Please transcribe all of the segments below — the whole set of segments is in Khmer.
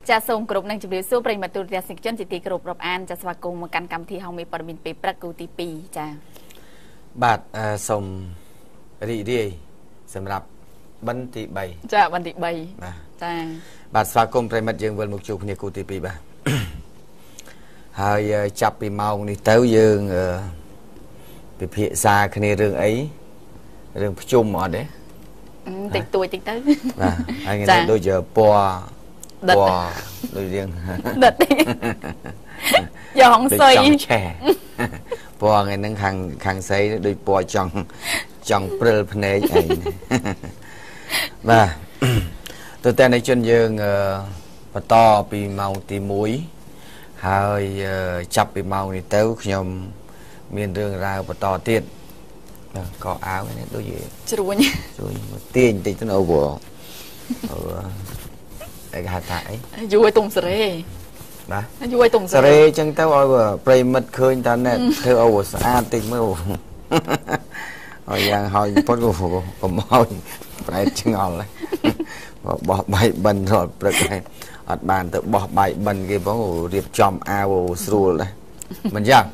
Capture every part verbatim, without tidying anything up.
ចាសូមគោរពនឹងជម្រាបសួរប្រិយមិត្តទូរទស្សនិកជនជាទីគោរពរាប់អានចាស្វាគមន៍មកកាន់កម្មវិធីហៅមេព័ត៌មានពេលព្រឹកគូទីពីរចាបាទសូមរីករាយសម្រាប់បិណ្ឌទីបីចាបិណ្ឌទីបីបាទចាបាទស្វាគមន៍ប្រិយមិត្តយើងវិលមកជួបគ្នាគូទីពីរបាទហើយចាប់ពីម៉ោងនេះទៅយើងពិភាក្សាគ្នារឿងអីរឿងប្រជុំអត់ទេតិចតួចតិចទៅបាទហើយថ្ងៃនេះដូចជាពណ៌ពណ៌ដូចរៀងដិតយ៉ងសុយឆែពណ៌ថ្ងៃហ្នឹងខាងខាងស្រីដូចពណ៌ចង់ចង់ព្រិលភ្នែកឯងបាទទៅតែនៃជនយើងបន្តពីម៉ោងទីមួយហើយចាប់ពីម៉ោងនេះទៅខ្ញុំមានរឿងរ៉ាវបន្តទៀតក៏អាវនេះដូចជ្រួញជ្រួញទាញតិចទៅអូវអូអីគេហៅថាអីយូរឲ្យទុំសេរីបាទយូរឲ្យទុំសេរីអញ្ចឹងទៅឲ្យប្រិមិត្តឃើញតាណែធ្វើអូស្អាតតិចមើលហើយយ៉ាងហើយពុតក៏កុំឲ្យប្រែឆ្ងល់បោះបាយបិណ្ឌរាល់ព្រឹកហើយអត់បានទៅបោះបាយបិណ្ឌគេផងរៀបចំអាវស្រួលដែរមិនយ៉ាង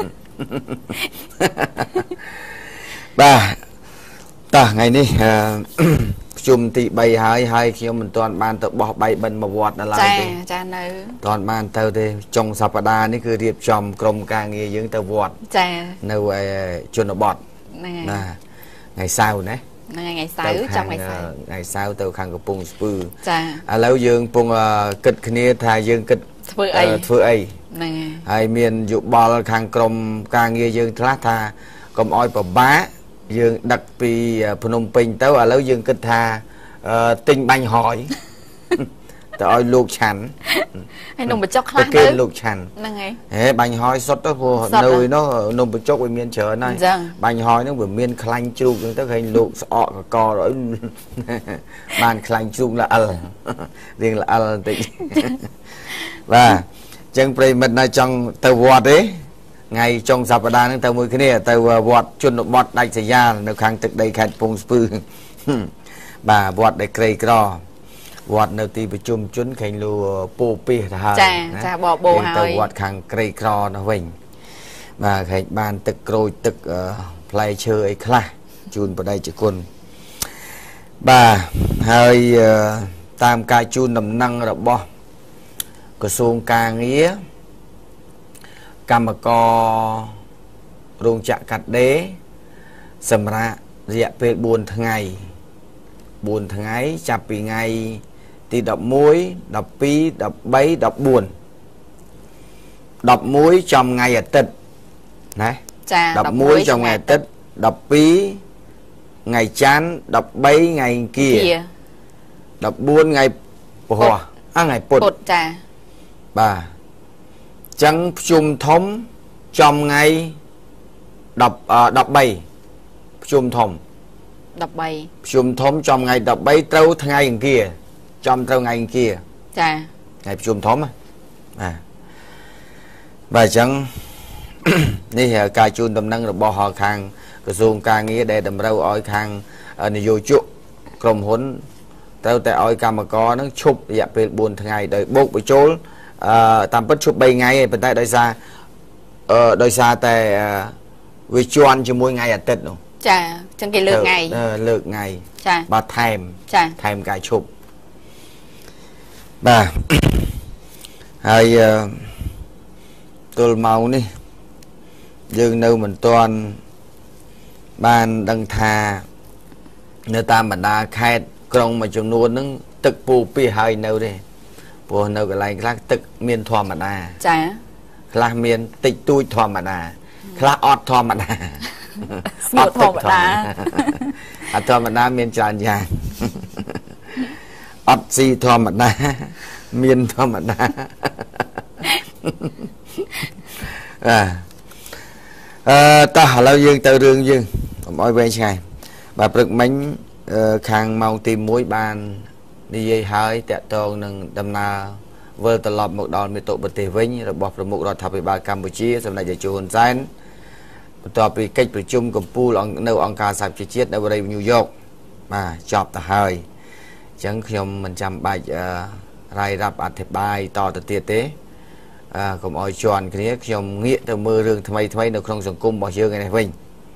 បាទតោះថ្ងៃនេះប្រជុំទីបីហើយហើយខ្ញុំមិនទាន់បានទៅបោះបាយបិណ្ឌមកវត្តដល់ឡើយទេចានៅទាន់បានទៅទេចុងសប្តាហ៍នេះគឺរៀបចំក្រុមការងារយើងទៅវត្តចានៅជនបទណាថ្ងៃសៅរ៍ណាថ្ងៃសៅរ៍ចាំថ្ងៃសៅរ៍ថ្ងៃសៅរ៍ទៅខាងកំពង់ស្ពឺចាឥឡូវយើងពងគិតគ្នាថាយើងគិតធ្វើអីធ្វើអីហ្នឹងហើយមានយោបល់ខាងក្រមការងារយើងខ្លះថាកុំអោយពិបាកយើងដឹកពីភ្នំពេញទៅឥឡូវយើងគិតថាទិញបាញ់ហយទៅឲ្យលោកឆាន់ហើយនំបញ្ចុកខ្លះទៅគេលោកឆាន់ហ្នឹងហើយហេបាញ់ហយសុតទៅព្រោះនៅនោះនំបញ្ចុកវាមានច្រើនហើយបាញ់ហយហ្នឹងវាមានខ្លាញ់ជ្រូកហ្នឹងទៅឃើញលោកស្អកកកឲ្យបានខ្លាញ់ជ្រូកល្អិលរៀងល្អិលបន្តិចបាទអញ្ចឹងប្រិមិត្តនៅចង់ទៅវត្តទេថ្ងៃចុងសប្តាហ៍ហ្នឹងទៅមួយគ្នាទៅវត្តជនបទដាច់ស្រយាលនៅខាងទឹកដីខេត្តកំពង់ស្ពឺបាទវត្តដែលក្រីក្រវត្តនៅទីប្រជុំជនខេងលូពូពីទៅហើយចាចាបបោហើយទៅវត្តខាងក្រីក្រនោះវិញបាទខេងបានទឹកក្រូចទឹកផ្លែឈើអីខ្លះជូនបដិជគុណបាទហើយតាមការជូនដំណឹងរបស់ក្រសួងការងារកម្មកររោងចក្រកាត់ដេរសម្រាប់រយៈពេលបួនថ្ងៃបួនថ្ងៃចាប់ពីថ្ងៃទីដប់មួយ ដប់ពីរ ដប់បី ដប់បួន ដប់មួយចំថ្ងៃអាទិត្យណាចាដប់មួយចំថ្ងៃអាទិត្យ ដប់ពីរថ្ងៃច័ន្ទ ដប់បីថ្ងៃអង្គារ ដប់បួនថ្ងៃពហុអថ្ងៃពុធចាបាទចឹងភ្ជុំធំចំថ្ងៃដប់ដប់បីភ្ជុំធំដប់បីភ្ជុំធំចំថ្ងៃដប់បីត្រូវថ្ងៃអង្គារចំត្រូវថ្ងៃអង្គារចាថ្ងៃភ្ជុំធំបាទបាទអញ្ចឹងនេះការជូនដំណឹងរបស់ខាងក្រសួងការងារដែលតម្រូវឲ្យខាងនយោជកក្រុមហ៊ុនត្រូវតែឲ្យកម្មករនឹងឈប់រយៈពេលបួនថ្ងៃដោយបូកបញ្ចូលអឺតាមពិតឈប់បីថ្ងៃឯងប៉ុន្តែដោយសារអឺដោយសារតែវាជន់ជាមួយថ្ងៃអាទិត្យនោះចាអញ្ចឹងគេលើកថ្ងៃលើកថ្ងៃចាបាទថែមចាថែមការឈប់បាទហើយទល់ម៉ោងនេះយើងនៅមិនទាន់បានដឹងថានៅតាមបណ្ដាខេត្តក្រុងមួយចំនួនហ្នឹងទឹកពូពីហើយនៅទេព្រោះនៅកន្លែងខ្លះទឹកមានធម្មតាចាខ្លះមានតិចតួចធម្មតាខ្លះអត់ធម្មតាស្មូតធម្មតាអត់ធម្មតាមានច្រើនយ៉ាងអត់ស៊ីធម្មតាមានធម្មតាបាទអឺតោះឥឡូវយើងទៅរឿងយើងកុំឲ្យវែងឆ្ងាយបាទព្រឹកមិញខាងម៉ោងទីមួយបាននិយាយហើយតកតងនឹងដំណើរវិលត្រឡប់មកដល់មាតុប្រទេសវិញរបស់ប្រមុខរដ្ឋាភិបាលកម្ពុជាសម្ដេចតេជោហ៊ុនសែនបន្ទាប់ពីកិច្ចប្រជុំកំពូលនៅអង្គការសហប្រជាជាតិនៅបរិយាញូវយ៉កបាទចប់ទៅហើយអញ្ចឹងខ្ញុំមិនចាំបាច់รายรับอธิบายต่อตะเตียเต้กុំឲ្យជន់គ្នាខ្ញុំងាកទៅមើលរឿងថ្មីថ្មីនៅក្នុងសង្គមរបស់យើងឯនេះវិញ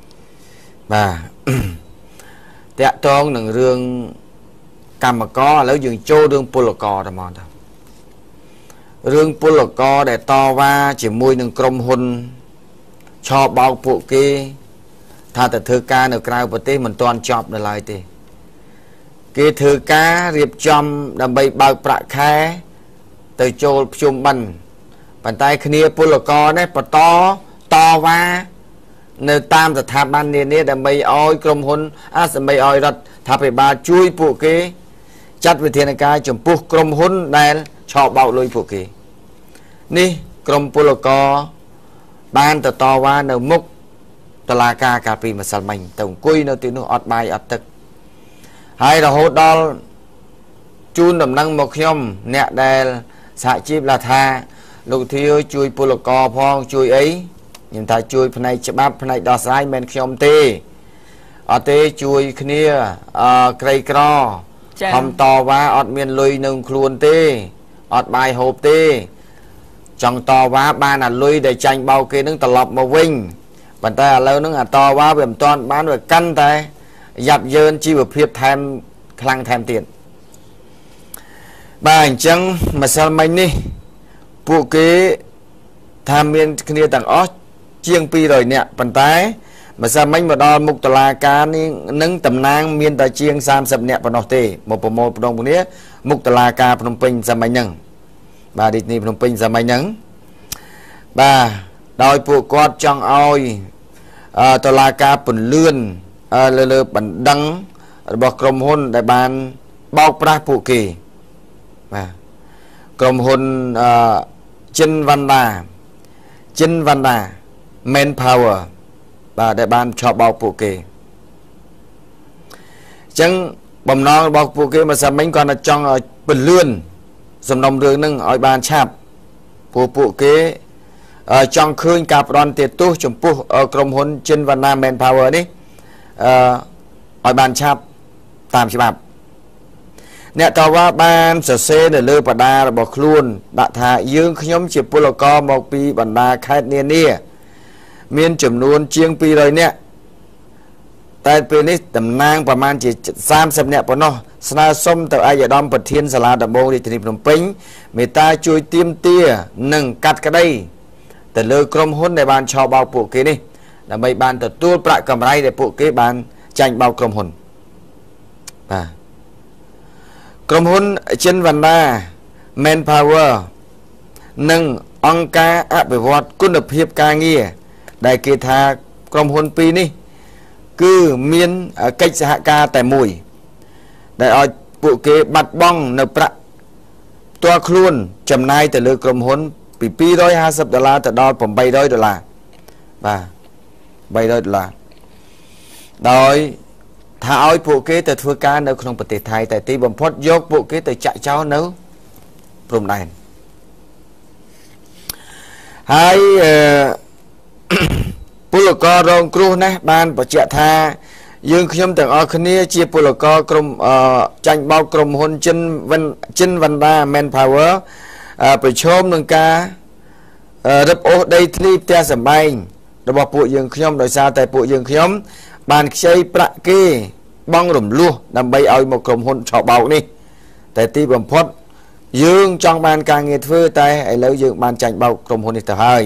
បាទតាក់ទងនឹងរឿងកម្មករឥឡូវយើងចូលរឿងពលករតែមកទៅរឿងពលករដែលតវ៉ាជាមួយនឹងក្រុមហ៊ុនឆោបោកពួកគេថាទៅធ្វើការនៅក្រៅប្រទេសមិនទាន់ចប់នៅឡើយទេគេធ្វើការរៀបចំដើម្បីបើកប្រាក់ខែទៅចូលភ្ជុំបិណ្ឌប៉ុន្តែគ្នាពលករនេះបន្តតវ៉ានៅតាមស្ថាប័ននានាដើម្បីឲ្យក្រុមហ៊ុនអាសមីឲ្យរដ្ឋាភិបាលជួយពួកគេចាត់វិធានការចំពោះក្រុមហ៊ុនដែលឆោបបោកលុយពួកគេនេះក្រុមពលករបានទៅតវ៉ានៅមុខតុលាការកាលពីម្សិលមិញទៅអង្គុយនៅទីនោះអត់បាយអត់ទឹកហើយរហូតដល់ជូនដំណឹងមកខ្ញុំអ្នកដែលសហជីពថាលោកធាវជួយពលករផងជួយអីខ្ញុំថាជួយផ្នែកច្បាប់ផ្នែកដោះស្រាយមិនខ្ញុំទេអត់ទេជួយគ្នាអក្រីក្រខំតវ៉ាអត់មានលុយនឹងខ្លួនទេអត់បាយហូបទេចង់តវ៉ាបានអាលុយដែលចាញ់បោកគេនឹងត្រឡប់មកវិញប៉ុន្តែឥឡូវហ្នឹងអាតវ៉ាវាមិនទាន់បានវាកាន់តែយ៉ាប់យ៉ឺនជីវភាពថែមខ្លាំងថែមទៀតបាទអញ្ចឹងម្សិលមិញនេះពួកគេថាមានគ្នាទាំងអស់ជាងពីររយនាក់ប៉ុន្តែម្សិលមិញមកដល់មុខតុលាការនេះនឹងតំណាងមានតែជាងសាមសិបនាក់ប៉ុណ្ណោះទេមកប្រមូលផ្ដងគ្នាមុខតុលាការភ្នំពេញសម័យហ្នឹងបាទរាជធានីភ្នំពេញសម័យហ្នឹងបាទដោយពួកគាត់ចង់ឲ្យតុលាការពន្លឿនលើលើបណ្ដឹងរបស់ក្រុមហ៊ុនដែលបានបោកប្រាស់ពួកគេបាទក្រុមហ៊ុនចិនវ៉ាន់ដាចិនវ៉ាន់ដា Manpower បាទដែលបានឆោបបោកពួកគេអញ្ចឹងបំណងរបស់ពួកគេមកសាមិញគាត់តែចង់ឲ្យពន្លឿនសំណុំរឿងហ្នឹងឲ្យបានឆាប់ពួកពួកគេចង់ឃើញការផ្ដន់ទោសចំពោះក្រុមហ៊ុនចិនវ៉ាន់ដា Manpower នេះអឺឲ្យបានឆាប់តាមច្បាប់អ្នកតវ៉ាបានសរសេរនៅលើបដារបស់ខ្លួនដាក់ថាយើងខ្ញុំជាពលករមកពីបណ្ដាខេត្តនានាមានចំនួនជាងពីររយនាក់តែពេលនេះតំណាងប្រមាណជាសាមសិបនាក់ប៉ុណ្ណោះស្នើសុំទៅឯកឧត្តមប្រធានសាលាដំបងរាជធានីភ្នំពេញមេត្តាជួយទាមទារនិងកាត់ក្តីទៅលើក្រុមហ៊ុនដែលបានឆោបបោកពួកគេនេះដើម្បីបានទទួលប្រាក់កម្រៃដែលពួកគេបានចាញ់បោកក្រុមហ៊ុនបាទក្រុមហ៊ុនចិនវ៉ាន់ដា Manpower និងអង្គការអភិវឌ្ឍគុណភាពការងារដែលគេថាក្រុមហ៊ុនពីរនេះគឺមានកិច្ចសហការតែមួយដែលឲ្យពួកគេបាត់បង់នៅប្រាក់ផ្ទាល់ខ្លួនចំណាយទៅលើក្រុមហ៊ុនពីពីររយហាសិបដុល្លារទៅដល់ប្រាំបីរយដុល្លារបាទបីរយដុល្លារដោយថាឲ្យពួកគេទៅធ្វើការនៅក្នុងប្រទេសថៃតែទីបំផុតយកពួកគេទៅចាក់ចោលនៅព្រំដែនហើយពលកររងគ្រោះណាស់បានបញ្ជាក់ថាយើងខ្ញុំទាំងអស់គ្នាជាពលករក្រុមចាញ់បោកក្រុមហ៊ុនចិនចិនវ៉ាន់ដា Manpower ប្រឈមនឹងការរឹបអូសដីធ្លីផ្ទះសម្បែងរបស់ពួកយើងខ្ញុំដោយសារតែពួកយើងខ្ញុំបានខ្ចីប្រាក់គេបង់រំលោះដើម្បីឲ្យមកក្រុមហ៊ុនឆោបបោកនេះតែទីបំផុតយើងចង់បានការងារធ្វើតែឥឡូវយើងបានចាញ់បោកក្រុមហ៊ុននេះទៅហើយ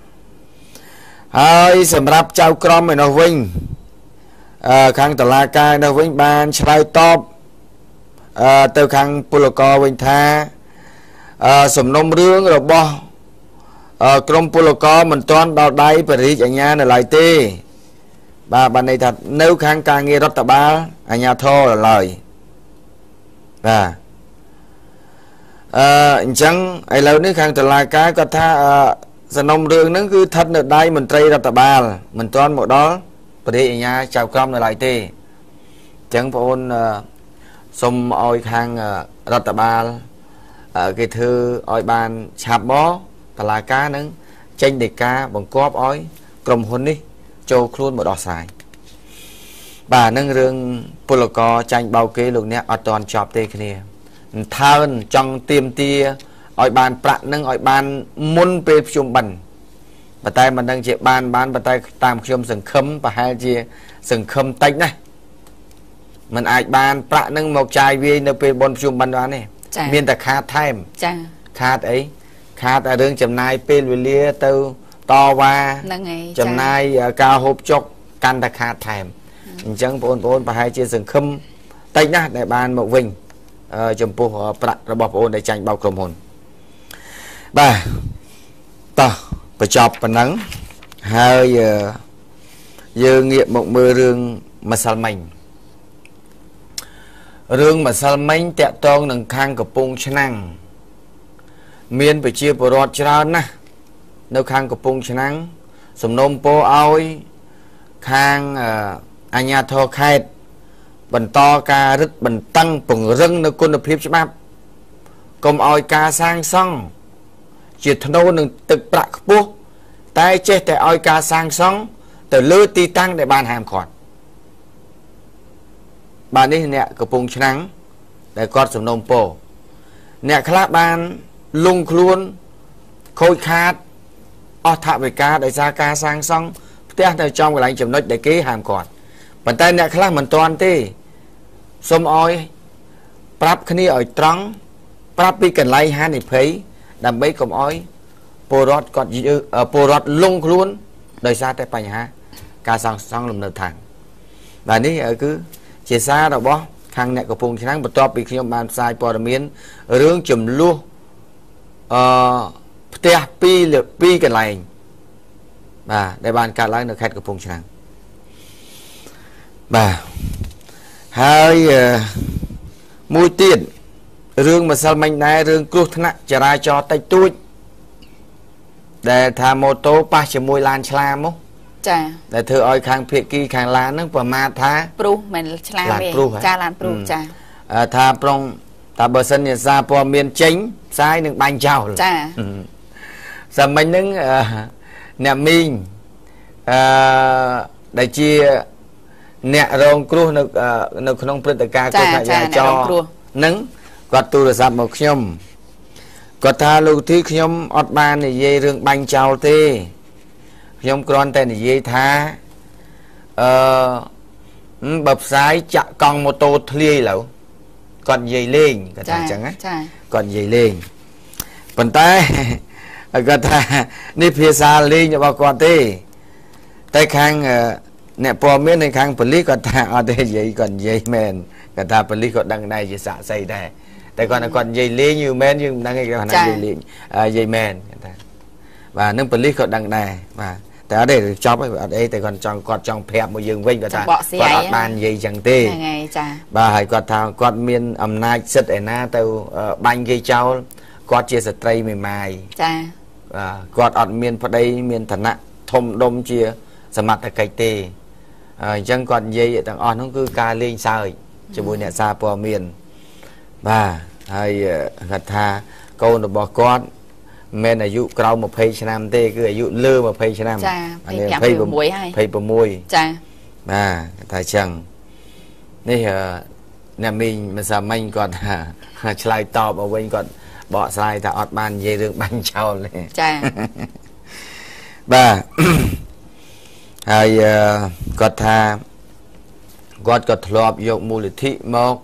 ហើយសម្រាប់ចៅក្រមឯនោះវិញអឺខាងតុលាការនោះវិញបានឆ្លើយតបអឺទៅខាងពលករវិញថាអឺសំណុំរឿងរបស់អឺក្រមពលករមិនទាន់ដល់ដៃបរិយាអាជ្ញានៅឡើយទេបាទបានន័យថានៅខាងការងាររដ្ឋបាលអាជ្ញាធរឡើយបាទអឺអញ្ចឹងឥឡូវនេះខាងតុលាការគាត់ថាអឺសំណុំរឿងហ្នឹងគឺស្ថិតនៅដៃមន្ត្រីរដ្ឋបាលមិនទាន់មកដល់បរិយាអាជ្ញាចៅក្រមនៅឡើយទេអញ្ចឹងបងអូនសូមឲ្យខាងរដ្ឋបាលគេធ្វើឲ្យបានឆាប់មកតុលាការនឹងចេញដីកាបង្គាប់ឲ្យក្រុមហ៊ុននេះចូលខ្លួនមកដោះស្រាយបាទនឹងរឿងពលករចាញ់បោកគេលោកអ្នកអត់ទាន់ចប់ទេគ្នា thơ trong tiêm tia ỏi bàn bạc nâng ỏi bàn muốn về chung bẩn và tay mình đang chạy bàn bán và tay tam khiêm sừng khấm và hai chia sừng khấm tách này mình ai bàn bạc nâng một chai vi nó về bốn chung bẩn đó này miền ta khát thêm khát ấy khát ở đường chầm nai pê lùi lia từ to qua chầm nai cao hộp chọc căn ta khát thêm chẳng bốn bốn và hai chia sừng khấm tách nè để bàn một vinh chấm phu bạcระบบôn để tranh bao gồm hồn ba ta phải chọc và nắng hai giờ giờ nghiệm một mưa rương mà sao mình rương mà sao mình tẹt toang nâng khang của pung chân năng miền phải chia bờ rót cho nè nếu khang của pung chân năng sầm nôm po oi khang anh nhà thọ khai bần to ca rất bần tăng bùng rưng nó quân lập hiệp cho bác cùng oi ca sang xong chỉ thân đâu đừng tự bạc bố tay chết tại oi ca sang xong từ lư ti tăng để bàn hàm khoản bàn đi nè của bùng trắng để con sầm nôm po nè khác bàn lung luôn khôi khát o thạ về ca để ra ca sang xong tiếcในtrong cái lạnh chấm nốt để kế hàm khoản bàn tay nè khác mình toàn thế xôm oi prap khni ở trắng prap bị cần lay hai này thấy đam bấy cùng oi porot còn gì ở porot lung luôn đời xa tại bành ha ca sang sang lùm nợ thẳng và ní ở cứ chia xa đâu bó hàng nẹt của phùng thì năng bật to bị khi ông bàn sai bò miến rương chùm luôn ờ tia pi lược pi cần lay và đại bàn cả lái được khách của phùng thì năng bà hai mũi tiền rương mà sao mình này rương cút nặng trả ra cho tay tôi để tham mô tô ba chỉ mùi lan chlam mốc chà để thưa oi khang phía kia khang lan nó và ma tha pru mình chlam cha lan pru cha tha prong ta bờ sân nhà ra po miền chính sai nương bánh chào cha giờ mình nương nè mình để chia nè rong cru nó nó không biết cả có phải cho nứng quạt tu là sao một nhom quạt tha lưu thi nhom ọt ban này dây rương bánh chào thế nhom con tên này dây tha bập sái chạ con mô tô thliê lẩu còn dây lên cái thằng chẳng á còn dây lên phần tay cái thằng đi phía xa lên cho bà con thế tay khang nè po miếng này khang police còn thằng ở đây dây còn dây men cái thằng police còn đằng này chỉ xả xây đâyแต่ก่อนก่อนใหญ่เลี้ยงอยู่แม่นยังนั่งไงกันนั่งใหญ่เลี้ยงใหญ่แม่นvà nâng police còn đằng này vàแต่ở đây cho ở đâyแต่ก่อนchọn quạt chọn phẹp một giường vinh của ta quạt bàn dây chẳng tê và hãy quạt thằng quạt miên ẩm nai sứt ở na từ bánh gây trao quạt chia sợi tray mềm mại quạt ở miên vào đây miên thần nặng thôm đôm chia sờ mặt là cây tê chẳng quạt dây thằng on nó cứ ca lên sao cho bùi nè xa po miên và hay gật tha câu nó bỏ con men là dụ cầu một phây năm tê cứ dụ lơ một phây năm anh phây bầm môi phây bầm môi à thầy chẳng đây nhà mình mà sao mình còn slide to ở bên còn bỏ slide ta ọt bàn dây đường bánh trâu này và hay gật tha gật gật lọp dụng mùi lịch thị một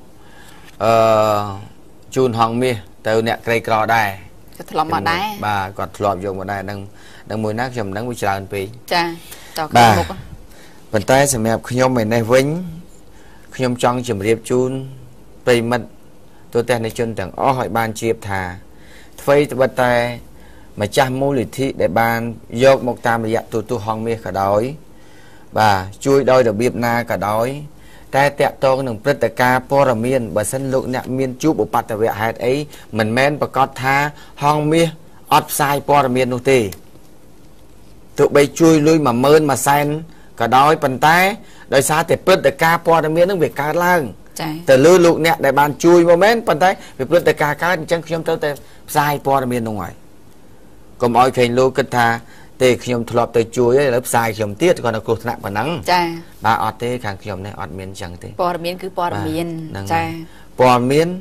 chun hong mi từ nè cây cò đây lọp mà đây bà còn lọp dùng mà đây đang đang mùi nát chầm đang mùi tràn pì bà phần tay sẽ mẹp khi nhom mình này vĩnh khi nhom trong chầm riệp chun pì mật tôi tên này chun tưởng ó hỏi ban chiếp thà phây bật tay mà cha mùi lịch thị để ban dọc một tam là tu tu hong mi cả đói bà chui đôi được biếp na cả đóiแต่แตะตรงหนึ่งพฤติการปรมีนบสันลุเนี่ยมีนจูบอุปัตตะเวหายไอ้เหมือนแม่นประกอบท่าห้องมีอดไซปรมีนนุตีถูกไปช่วยลุยมาเมินมาเซนก็ได้ปันแต่โดยสาแต่พฤติการปรมีนต้องเบียดการล่างแต่ลุยลุเนี่ยได้บานช่วยโมเมนต์ปันแต่เป็นพฤติการการจังขยมเต้าแต่ไซปรมีนตรงไหนก็มอยเคยลุกกันท่าเตะขยมทลบเตะช่วยแล้วไซขยมเตี้ยก่อนกรุณะปนังbà ọt tê càng khiêm này ọt miên chẳng tê bò miên cứ bò miên bò miên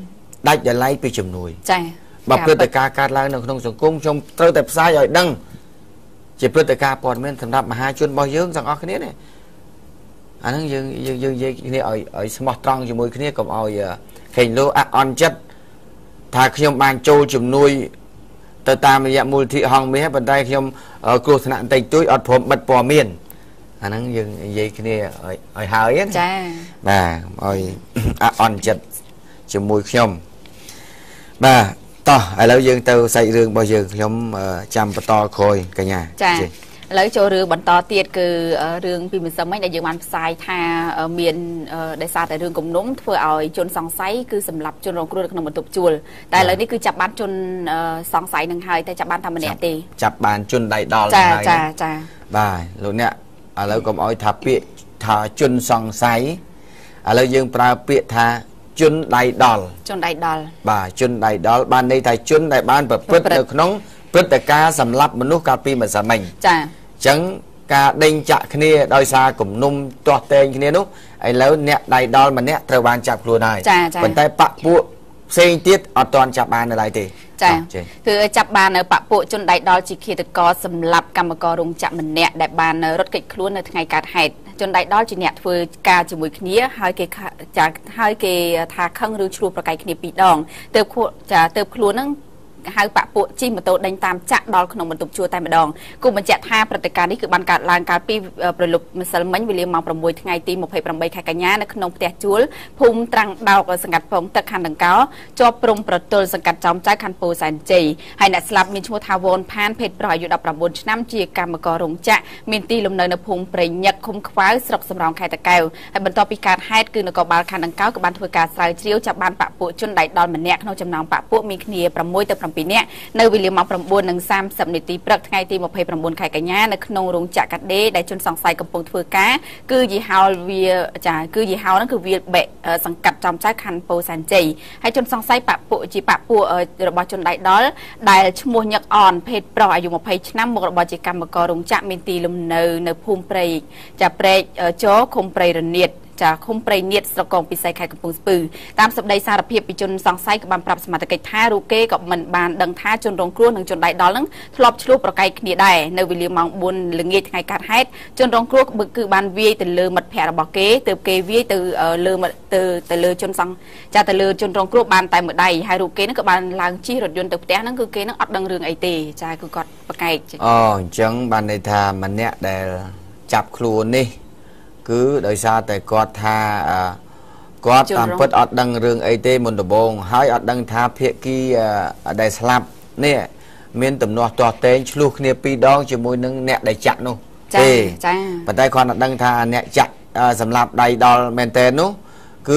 ដាច់ដលៃពីជំនួយចាបើព្រឹត្តិការណ៍កើតឡើងនៅក្នុងសង្គមខ្ញុំត្រូវតែផ្សាយឲ្យដឹងជាព្រឹត្តិការណ៍ព័ត៌មានសម្រាប់មហាជនរបស់យើងទាំងអស់គ្នានេះអាហ្នឹងយើងយើងយើងនិយាយគ្នាឲ្យឲ្យស្មោះត្រង់ជាមួយគ្នាកុំឲ្យខេងលោអអន់ចិត្តថាខ្ញុំបានចូលជំនួយទៅតាមរយៈមូលនិធិហងមាសប៉ុន្តែខ្ញុំគ្រោះថ្នាក់បន្តិចតួចអត់ព្រមបិទព័ត៌មានអាហ្នឹងយើងនិយាយគ្នាឲ្យឲ្យហើយណាចាបាទឲ្យអអន់ចិត្តជាមួយខ្ញុំបាទតោះឥឡូវយើងទៅសាច់រឿងរបស់យើងខ្ញុំចាំបន្តក្រោយកញ្ញាចាឥឡូវចូលរឿងបន្តទៀតគឺរឿងពីម្សិលមិញដែលយើងបានផ្សាយថាមានដោយសារតែរឿងគំនុំធ្វើឲ្យជនសង្ស័យគឺសម្រាប់ជនរងគ្រោះនៅក្នុងបន្ទប់ជួលតែឥឡូវនេះគឺចាប់បានជនសង្ស័យនឹងហើយតែចាប់បានតែម្នាក់ទេចាប់បានជនដៃដល់ហើយចាចាចាបាទលោកអ្នកឥឡូវកុំឲ្យថាពាក្យថាជនសង្ស័យឥឡូវយើងប្រើពាក្យថាជនដៃដល់ជនដៃដល់បាទជនដៃដល់បានន័យថាជនដែលបានប្រព្រឹត្តនៅក្នុងព្រឹត្តិការណ៍សម្លាប់មនុស្សកាលពីម្សិលមិញចាអញ្ចឹងការដេញចាក់គ្នាដោយសារគំនុំទាស់តែងគ្នានោះឥឡូវអ្នកដៃដល់ម្នាក់ត្រូវបានចាប់ខ្លួនហើយប៉ុន្តែបពពួកផ្សេងទៀតអត់ទាន់ចាប់បាននៅឡើយទេចាគឺចាប់បាននៅបពពួកជនដៃដល់ជាឃាតករសម្លាប់កម្មកររោងចក្រម្នាក់ដែលបានរត់គេចខ្លួននៅថ្ងៃកើតហេតុជនដៃដល់ជាអ្នកធ្វើការជាមួយគ្នាហើយគេចាហើយគេថាខឹងឬឆ្លោះប្រកែកគ្នាពីរដងទៅចាទៅខ្លួនហ្នឹងហៅបពពួកជិះម៉ូតូដេញតាមចាក់ដល់ក្នុងបន្ទប់ជួលតែម្ដងគូបញ្ជាក់ថាព្រឹត្តិការណ៍នេះគឺបានកើតឡើងកាលពីប្រលប់ម្សិលមិញវេលាម៉ោងប្រាំមួយថ្ងៃទីម្ភៃប្រាំបីខែកញ្ញានៅក្នុងផ្ទះជួលភូមិត្រាំងដោកសង្កាត់ពងទឹកខណ្ឌដង្កោជាប់ព្រំប្រទល់សង្កាត់ចោមចៅខណ្ឌពោធិ៍សែនជ័យហើយអ្នកស្លាប់មានឈ្មោះថាវ៉នផានភេទប្រុសអាយុដប់ប្រាំបួនឆ្នាំជាកម្មកររោងចក្រមានទីលំនៅនៅភូមិព្រៃញឹកឃុំខ្វៅស្រុកសំរោងខេត្តតាកែវហើយបន្ទាប់ពីកើតហេតុគឺនគរបាលខណ្ឌដង្កោក៏បានធ្វើការស្រាវជ្រាវចាប់បានបពពួកជនដៃដល់ម្នាក់ក្នុងចំណោមបពពួកមានគ្នាប្រាំមួយទៅប្រាំពីរនាក់នៅវេលាម៉ោងប្រាំបួននិងសាមសិបនាទីព្រឹកថ្ងៃទីម្ភៃប្រាំបួនខែកញ្ញានៅក្នុងរោងចក្រកាត់ដេរដែលជនសង្ស័យកំពុងធ្វើការគឺយីហោវាចាគឺយីហោហ្នឹងគឺវាបែកសង្កាត់ចំចៅខណ្ឌពោធិ៍សែនជ័យហើយជនសង្ស័យបពពួកជាបពពួករបស់ជនដៃដល់ដែលឈ្មោះញឹកអនភេទប្រុសអាយុម្ភៃឆ្នាំមុខរបរជាកម្មកររោងចក្រមានទីលំនៅនៅភូមិព្រៃចាព្រែកចោឃុំព្រៃរនៀតចាឃុំព្រៃនៀតស្រុកកងពិសីខេត្តកំពង់ស្ពឺតាមសម្ដីសារភាពពីជនសង្ស័យក៏បានប្រាប់សមាជិកថារូគេក៏មិនបានដឹងថាជនរងគ្រោះនិងជនដៃដល់នឹងធ្លាប់ឆ្លោះប្រកែកគ្នាដែរនៅវេលាម៉ោងបួនល្ងាចថ្ងៃកើតហេតុជនរងគ្រោះគឺបានវាយទៅលើមិត្តភ័ក្តិរបស់គេទើបគេវាយទៅលើទៅទៅលើជនសង្ចាទៅលើជនរងគ្រោះបានតែមួយដៃហើយរូគេនឹងក៏បានឡើងជិះរថយន្តទៅផ្ទះហ្នឹងគឺគេនឹងអត់ដឹងរឿងអីទេចាគឺគាត់ប្រកែកអូអញ្ចឹងបានន័យថាម្នាក់ដែលចាប់ខ្លួននេះគឺដោយសារតែគាត់ថាគាត់តាមពិតអត់ដឹងរឿងអីទេមុនដំបូងហើយអត់ដឹងថាភាគីដែលស្លាប់នេះមានទំនាស់ទាស់ទែងឆ្លោះគ្នាពីរដងជាមួយនឹងអ្នកដែលចាក់នោះទេចាប៉ុន្តែគាត់អត់ដឹងថាអ្នកចាក់សម្លាប់ដៃដល់មែនតើនោះគឺ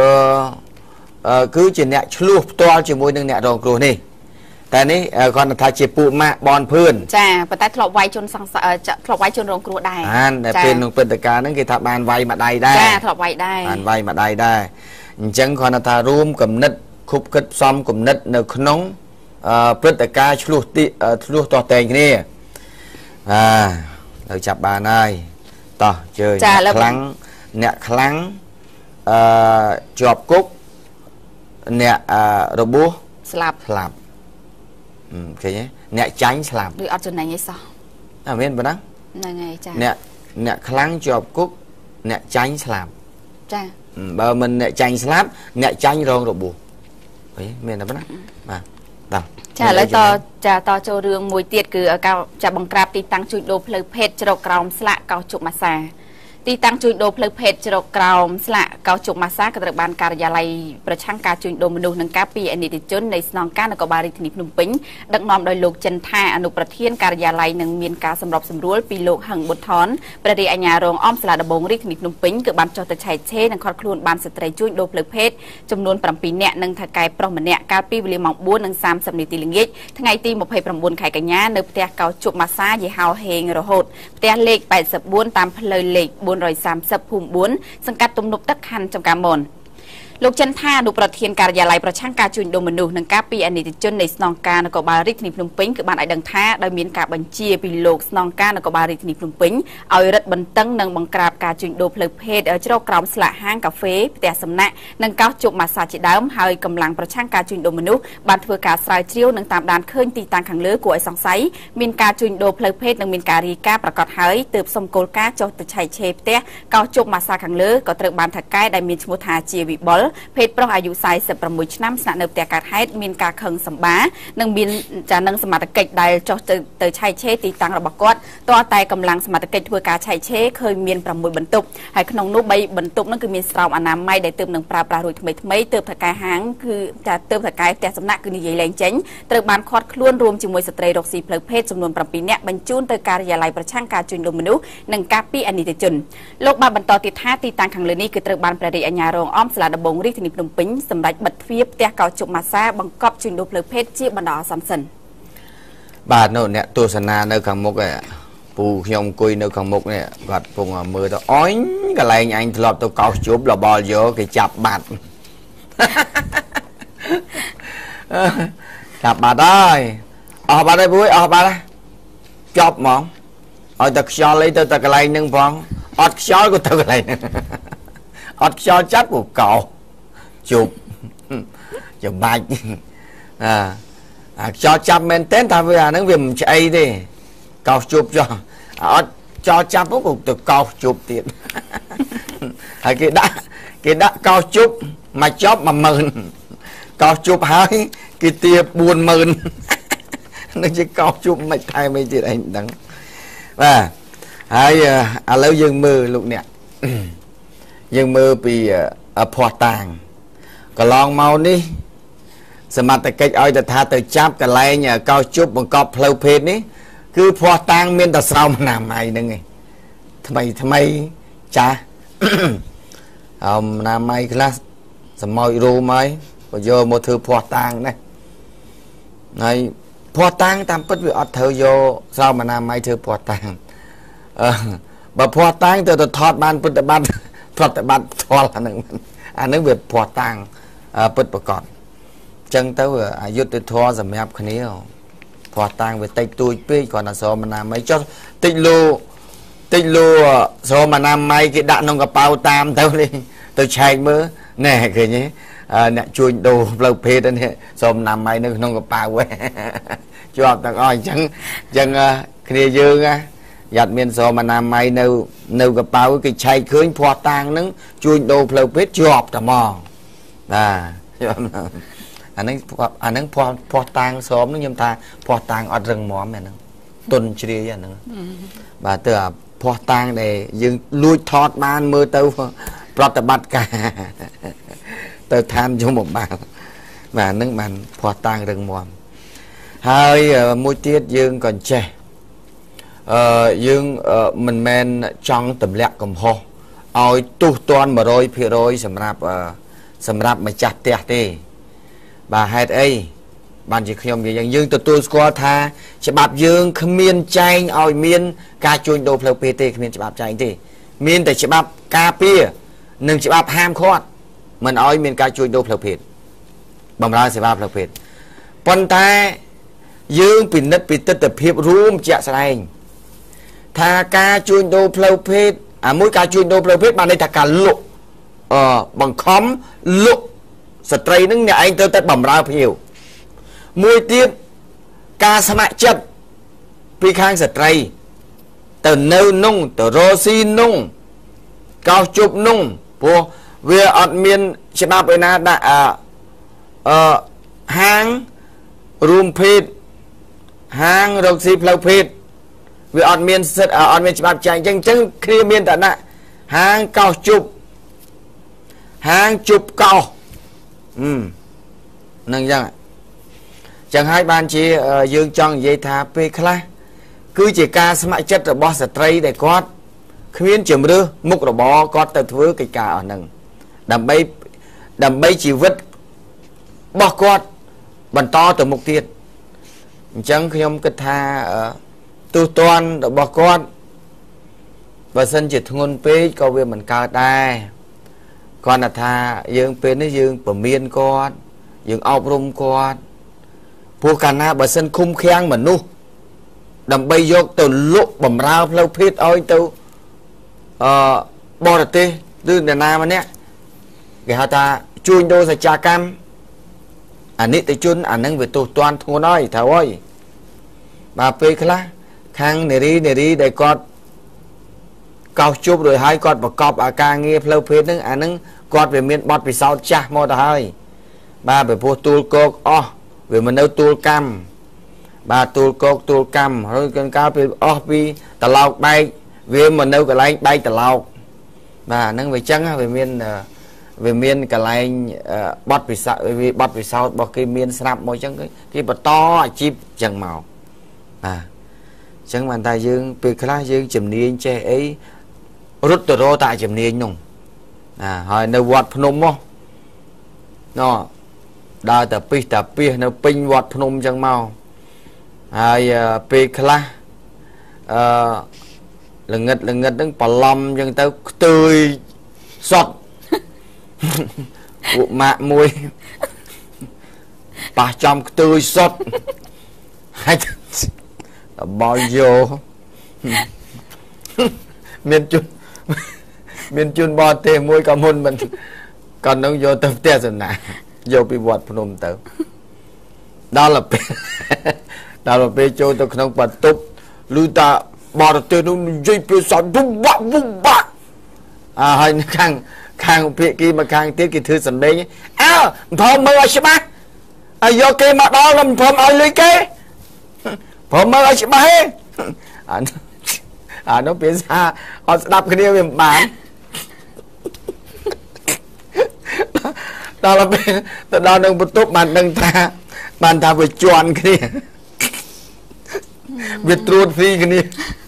គឺជាអ្នកឆ្លោះផ្ទាល់ជាមួយនឹងអ្នករងគ្រោះនេះតែនេះគាត់ថាជាពួកម៉ាក់បនភឿនចាប៉ុន្តែធ្លាប់វាយជនសង្ស័យធ្លាប់វាយជនរងគ្រោះដែរបានតែពេលក្នុងព្រឹត្តិការណ៍ហ្នឹងគេថាបានវាយមួយដៃដែរចាធ្លាប់វាយដែរបានវាយមួយដៃដែរអញ្ចឹងគាត់ថារួមគំនិតខុបគិតផ្សំគំនិតនៅក្នុងព្រឹត្តិការណ៍ឆ្លោះទីឆ្លោះទាស់តែងគ្នាអាទៅចាប់បានហើយតោះជើញខ្លាំងអ្នកខ្លាំងអឺជាប់គុកអ្នករបួសស្លាប់ស្លាប់ឃើញទេអ្នកចាញ់ស្លាប់ឬអត់ចំណេញអីសោះអត់មានប៉ុណ្ណាហ្នឹងហើយចាអ្នកអ្នកខ្លាំងជាប់គុកអ្នកចាញ់ស្លាប់ចាបើមិនអ្នកចាញ់ស្លាប់អ្នកចាញ់រងរបួសអីមានតែប៉ុណ្ណាបាទតោះចាឥឡូវតចាតចូលរឿងមួយទៀតគឺចាបង្ក្រាបទីតាំងជួញដូរផ្លូវភេទជ្រកក្រោមស្លាកកោជុកម៉ាសាទីតាំងជួញដូរផ្លូវភេទជ្រកក្រោមស្លាកកោជុកម៉ាសាក៏ត្រូវបានការិយាល័យប្រឆាំងការជួញដូរមនុស្សនិងការពីអនិច្ចជននៃស្នងការនគរបាលរាជធានីភ្នំពេញដឹកនាំដោយលោកចិនថាអនុប្រធានការិយាល័យនឹងមានការសម្របសម្រួលពីលោកហឹងប៊ុនថនព្រះរាជអាជ្ញារងអមសាលាដំបងរាជធានីភ្នំពេញគឺបានចុះទៅឆែកឆេរនិងខាត់ខ្លួនបានស្ត្រីជួញដូរផ្លូវភេទចំនួនប្រាំពីរនាក់និងថៅកែប្រុសម្នាក់កាលពីវេលាម៉ោងបួននិងសាមសិបនាទីល្ងាចថ្ងៃទីម្ភៃប្រាំបួនខែកញ្ញានៅផ្ទះកោជុកម៉ាសាយីហោហេងរហូតផ្ទះលេខแปดสิบสี่តាមផ្លូវលេខបួនរយសាមសិបភូមិបួនសង្កាត់ទំនប់ទឹកខណ្ឌចំការមនលោកចិនថាអនុប្រធានការិយាល័យប្រឆាំងការជួញដូរមនុស្សនិងការពីអនិច្ចជននៃស្នងការនគរបាលរាជធានីភ្នំពេញគឺបានឲ្យដឹងថាដោយមានការបញ្ជាពីលោកស្នងការនគរបាលរាជធានីភ្នំពេញឲ្យរឹតបន្តឹងនិងបង្ក្រាបការជួញដូរផ្លូវភេទជ្រកក្រោមស្លាកហាងកាហ្វេផ្ទះសំណាក់និងកោះជប់ម៉ាសាជាដើមហើយកម្លាំងប្រឆាំងការជួញដូរមនុស្សបានធ្វើការស្រាវជ្រាវនិងតាមដានឃើញទីតាំងខាងលើគួរឲ្យសង្ស័យមានការជួញដូរផ្លូវភេទនិងមានការរាយការណ៍ប្រកាសហើយទើបសុំគោលការណ៍ចុះទៅឆែកឆេរផ្ទះកោះជប់ម៉ាសាខាងលើក៏ត្រូវបានថៅកែដែលមានឈ្មោះថាជាវិបុលភេទប្រុសអាយុสี่สิบหกឆ្នាំស្នាក់នៅផ្ទះកើតហេតុមានការខឹងសម្បានិងមានចានឹងសមត្ថកិច្ចដែលចុះទៅទៅឆែកឆេរទីតាំងរបស់គាត់តើតែកម្លាំងសមត្ថកិច្ចធ្វើការឆែកឆេរឃើញមានប្រាំមួយបន្ទប់ហើយក្នុងនោះបីបន្ទប់នោះគឺមានស្រោមអនាម័យដែលទើបនឹងប្រើប្រាស់រួចថ្មីថ្មីទើបថៅកែហាងគឺតែទើបថៅកែផ្ទះសំណាក់គឺនិយាយលែងចេញត្រូវបានខាត់ខ្លួនរួមជាមួយស្ត្រីរកស៊ីផ្លូវភេទចំនួនប្រាំពីរនាក់បញ្ជូនទៅការិយាល័យប្រឆាំងការជួញដូរមនុស្សនិងការពីអនិច្ចជនលោកបានបន្តទៀតថាទីតាំងខាងលើនេះគឺត្រូវបានព្រះរាជអាជ្ញារងអមសាលាដំបងរាជធានីភ្នំពេញសម្រាប់បិទទ្វារផ្ទះកោជប់ម៉ាសាបង្កប់ជួញដូរផ្លូវភេទជាបណ្ដោះអាសន្នសិនបាទនោះអ្នកទស្សនានៅខាងមុខឯពូខ្ញុំអង្គុយនៅខាងមុខនេះគាត់ពងមើលទៅអញកន្លែងអញធ្លាប់ទៅកោសជប់លបលយកគេចាប់បាត់ចាប់បាត់ហើយអស់បាត់ហើយពូអស់បាត់ហើយចប់ហ្មងឲ្យតែខ្យល់អីទៅតែកន្លែងហ្នឹងផងអត់ខ្យល់ក៏ទៅកន្លែងហ្នឹងអត់ខ្យល់ចាប់ក៏កោជប់ចាំបាច់អាអាខ្យល់ចាប់មែនទេថាវាអាហ្នឹងវាមិនឆ្អីទេកោសជប់ចុះអត់ចោលចាប់ក៏ទៅកោសជប់ទៀតហើយគេដាក់គេដាក់កោសជប់មកចប់មួយម៉ឺនកោសជប់ហើយគេទាបួនម៉ឺននឹងជាកោសជប់មិនថែមអីទៀតអីមិនដឹងបាទហើយឥឡូវយើងមើលលោកអ្នកយើងមើលពីភ័ស្តុតាងកន្លងមកនេះសមត្ថកិច្ចឲ្យទៅថាទៅចាប់កន្លែងកោសជប់បង្កប់ផ្លូវភេទនេះគឺភ័ស្តុតាងមានតែស្រោមអនាម័យហ្នឹងឯងថ្មីថ្មីចាស់អមអនាម័យខ្លះសមោចរូមហើយក៏យកមកធ្វើភ័ស្តុតាងដែរហើយភ័ស្តុតាងតាមពិតវាអត់ត្រូវយកស្រោមអនាម័យធ្វើភ័ស្តុតាងអឺបើភ័ស្តុតាងទៅទៅថតបានពុទ្ធបត្តិប្រតិបត្តិផ្ទាល់អាហ្នឹងអាហ្នឹងវាភ័ស្តុតាងពិតប្រកបអញ្ចឹងទៅអយុត្តិធម៌សម្រាប់គ្នាភ័ស្តុតាងវាតិចតួចពេកគ្រាន់តែស្រោមអនាម័យចុះតិចលូតិចលូស្រោមអនាម័យគេដាក់ក្នុងកប៉ៅតាមទៅនេះទៅឆែកមើលណែឃើញទេអ្នកជួញដូរផ្លូវភេទនេះស្រោមអនាម័យនៅក្នុងកប៉ៅជាប់ទាំងអស់អញ្ចឹងអញ្ចឹងគ្នាយើងណាយ៉ាត់មានស្រោមអនាម័យនៅនៅកប៉ៅគេឆែកឃើញភ័ស្តុតាងហ្នឹងជួញដូរផ្លូវភេទជាប់តែហ្មងបាទអាហ្នឹងអាហ្នឹងភ័ស្តុភ័ស្តុតាងស្រោមហ្នឹងខ្ញុំថាភ័ស្តុតាងអត់រឹងមាំអាហ្នឹងទុនជ្រាយអាហ្នឹងបាទទៅអាភ័ស្តុតាងដែលយើងលួចថតបានមើលទៅប្រតិបត្តិការទៅឋានយមបាលបាទហ្នឹងបានភ័ស្តុតាងរឹងមាំហើយមួយទៀតយើងក៏ចេះអឺយើងមិនមែនចង់ទម្លាក់កំហុសឲ្យទុះទាន់one hundred percentសម្រាប់សម្រាប់ម្ចាស់ផ្ទះទេបាទហេតុអីបានជាខ្ញុំនិយាយយ៉ាងយើងទទួលស្គាល់ថាច្បាប់យើងគ្មានចែងឲ្យមានការជួញដូរផ្លូវភេទទេគ្មានច្បាប់ចែងទេមានតែច្បាប់ការពារនិងច្បាប់ហាមឃាត់មិនឲ្យមានការជួញដូរផ្លូវភេទបម្រើសេវាផ្លូវភេទប៉ុន្តែយើងពិនិត្យពីទស្សនវិជ្ជារួមជាក់ស្ដែងថាការជួញដូរផ្លូវភេទអាមួយការជួញដូរផ្លូវភេទបានន័យថាការលក់អឺបង្ខំលក់ស្ត្រីនឹងអ្នកឯងទៅតែបំរើភ្ញៀវមួយទៀតការស្ម័គ្រចិត្តពីខាងស្ត្រីទៅនៅនងទៅរស៊ីនងកោសជប់នងព្រោះវាអត់មានច្បាប់ឯណាដាក់អឺហាងរួមភេទហាងរកស៊ីផ្លូវភេទវាអត់មានសិទ្ធិអត់មានច្បាប់ចែងអញ្ចឹងអញ្ចឹងគ្នាមានតែដាក់ហាងកោសជប់ហាងជប់កោសអឺនឹងអញ្ចឹងចឹងហើយបានជាយើងចង់និយាយថាពេលខ្លះគឺជាការស្ម័គ្រចិត្តរបស់ស្ត្រីដែលគាត់គ្មានជំរឿសមុខរបរគាត់ទៅធ្វើកិច្ចការអស់ហ្នឹងដើម្បីដើម្បីជីវិតរបស់គាត់បន្តទៅមុខទៀតអញ្ចឹងខ្ញុំគិតថាទូទាត់របស់គាត់បើសិនជាធ្ងន់ពេកក៏វាមិនកើតដែរ còn là tha dương bên đấy dương bờ miên con dương ốc rung conพวกกันนะបើសិនឃុំឃាំងមនុស្សដើម្បីយកទៅលក់បំរើផ្លូវភេទឲ្យទៅអឺបរទេសឬអ្នកណាម្នាក់គេហៅថាជួញដូរសច្ចាកម្មអានិតិជនអានឹងវាទោសទណ្ឌធ្ងន់ហើយត្រូវហើយបាទពេលខ្លះខាងនារីនារីដែលគាត់កោសជប់រួចហើយគាត់ប្រកបអាការងារផ្លូវភេទហ្នឹងអានឹងគាត់វាមានបទពិសោធន៍ចាស់មកទៅហើយបាទពីព្រោះទូលគោកអស់វាមិននៅទូលកម្មបាទទូលគោកទូលកម្មហើយកង្កាលពីអស់ពីតឡោកបែកវាមិននៅកន្លែងបែកតឡោកបាទហ្នឹងវាចឹងវាមានវាមានកន្លែងបទពិសោធន៍វាបទពិសោធន៍របស់គេមានស្រាប់មកចឹងគេបន្តអាជីពចឹងមកបាទចឹងបានតែយើងពេលខ្លះយើងជំនាញចេះអីរត់ទៅរកតែជំនាញនោះណាហើយនៅវត្តភ្នំមកណោដើរតែពីតាពីនៅពេញវត្តភ្នំចឹងមកហើយពេលខ្លះអឺល្ងិតល្ងិតហ្នឹងប្រឡំចឹងទៅខ្ទួយសតពួកម៉ាក់មួយប៉ះចំខ្ទួយសតហើយបោយោមានជុនមានជុនបរទេសមួយក៏មុនមិនក៏នឹងយកទៅផ្ទះសំណាយកពីវត្តភ្នំទៅដល់ទៅដល់ពេលចូលទៅក្នុងបន្ទប់ឮតាបរទេសនោះនិយាយភាសាវុបវ៉ាវុបវ៉ាអើហើយខាងខាងភាគីមកខាងទៀតគេធ្វើសម្លេងអើព្រមមើលឲ្យច្បាស់ឲ្យយកគេមកដល់មិនព្រមឲ្យលុយគេព្រមមើលឲ្យច្បាស់ហេអាអានោះភាសាអត់ស្ដាប់គ្នាវាមិនបានដល់ពេលទៅដល់នឹងបន្ទប់បានដឹងថាបានថាវាជន់គ្នាវាត្រួតហ្វីគ្នា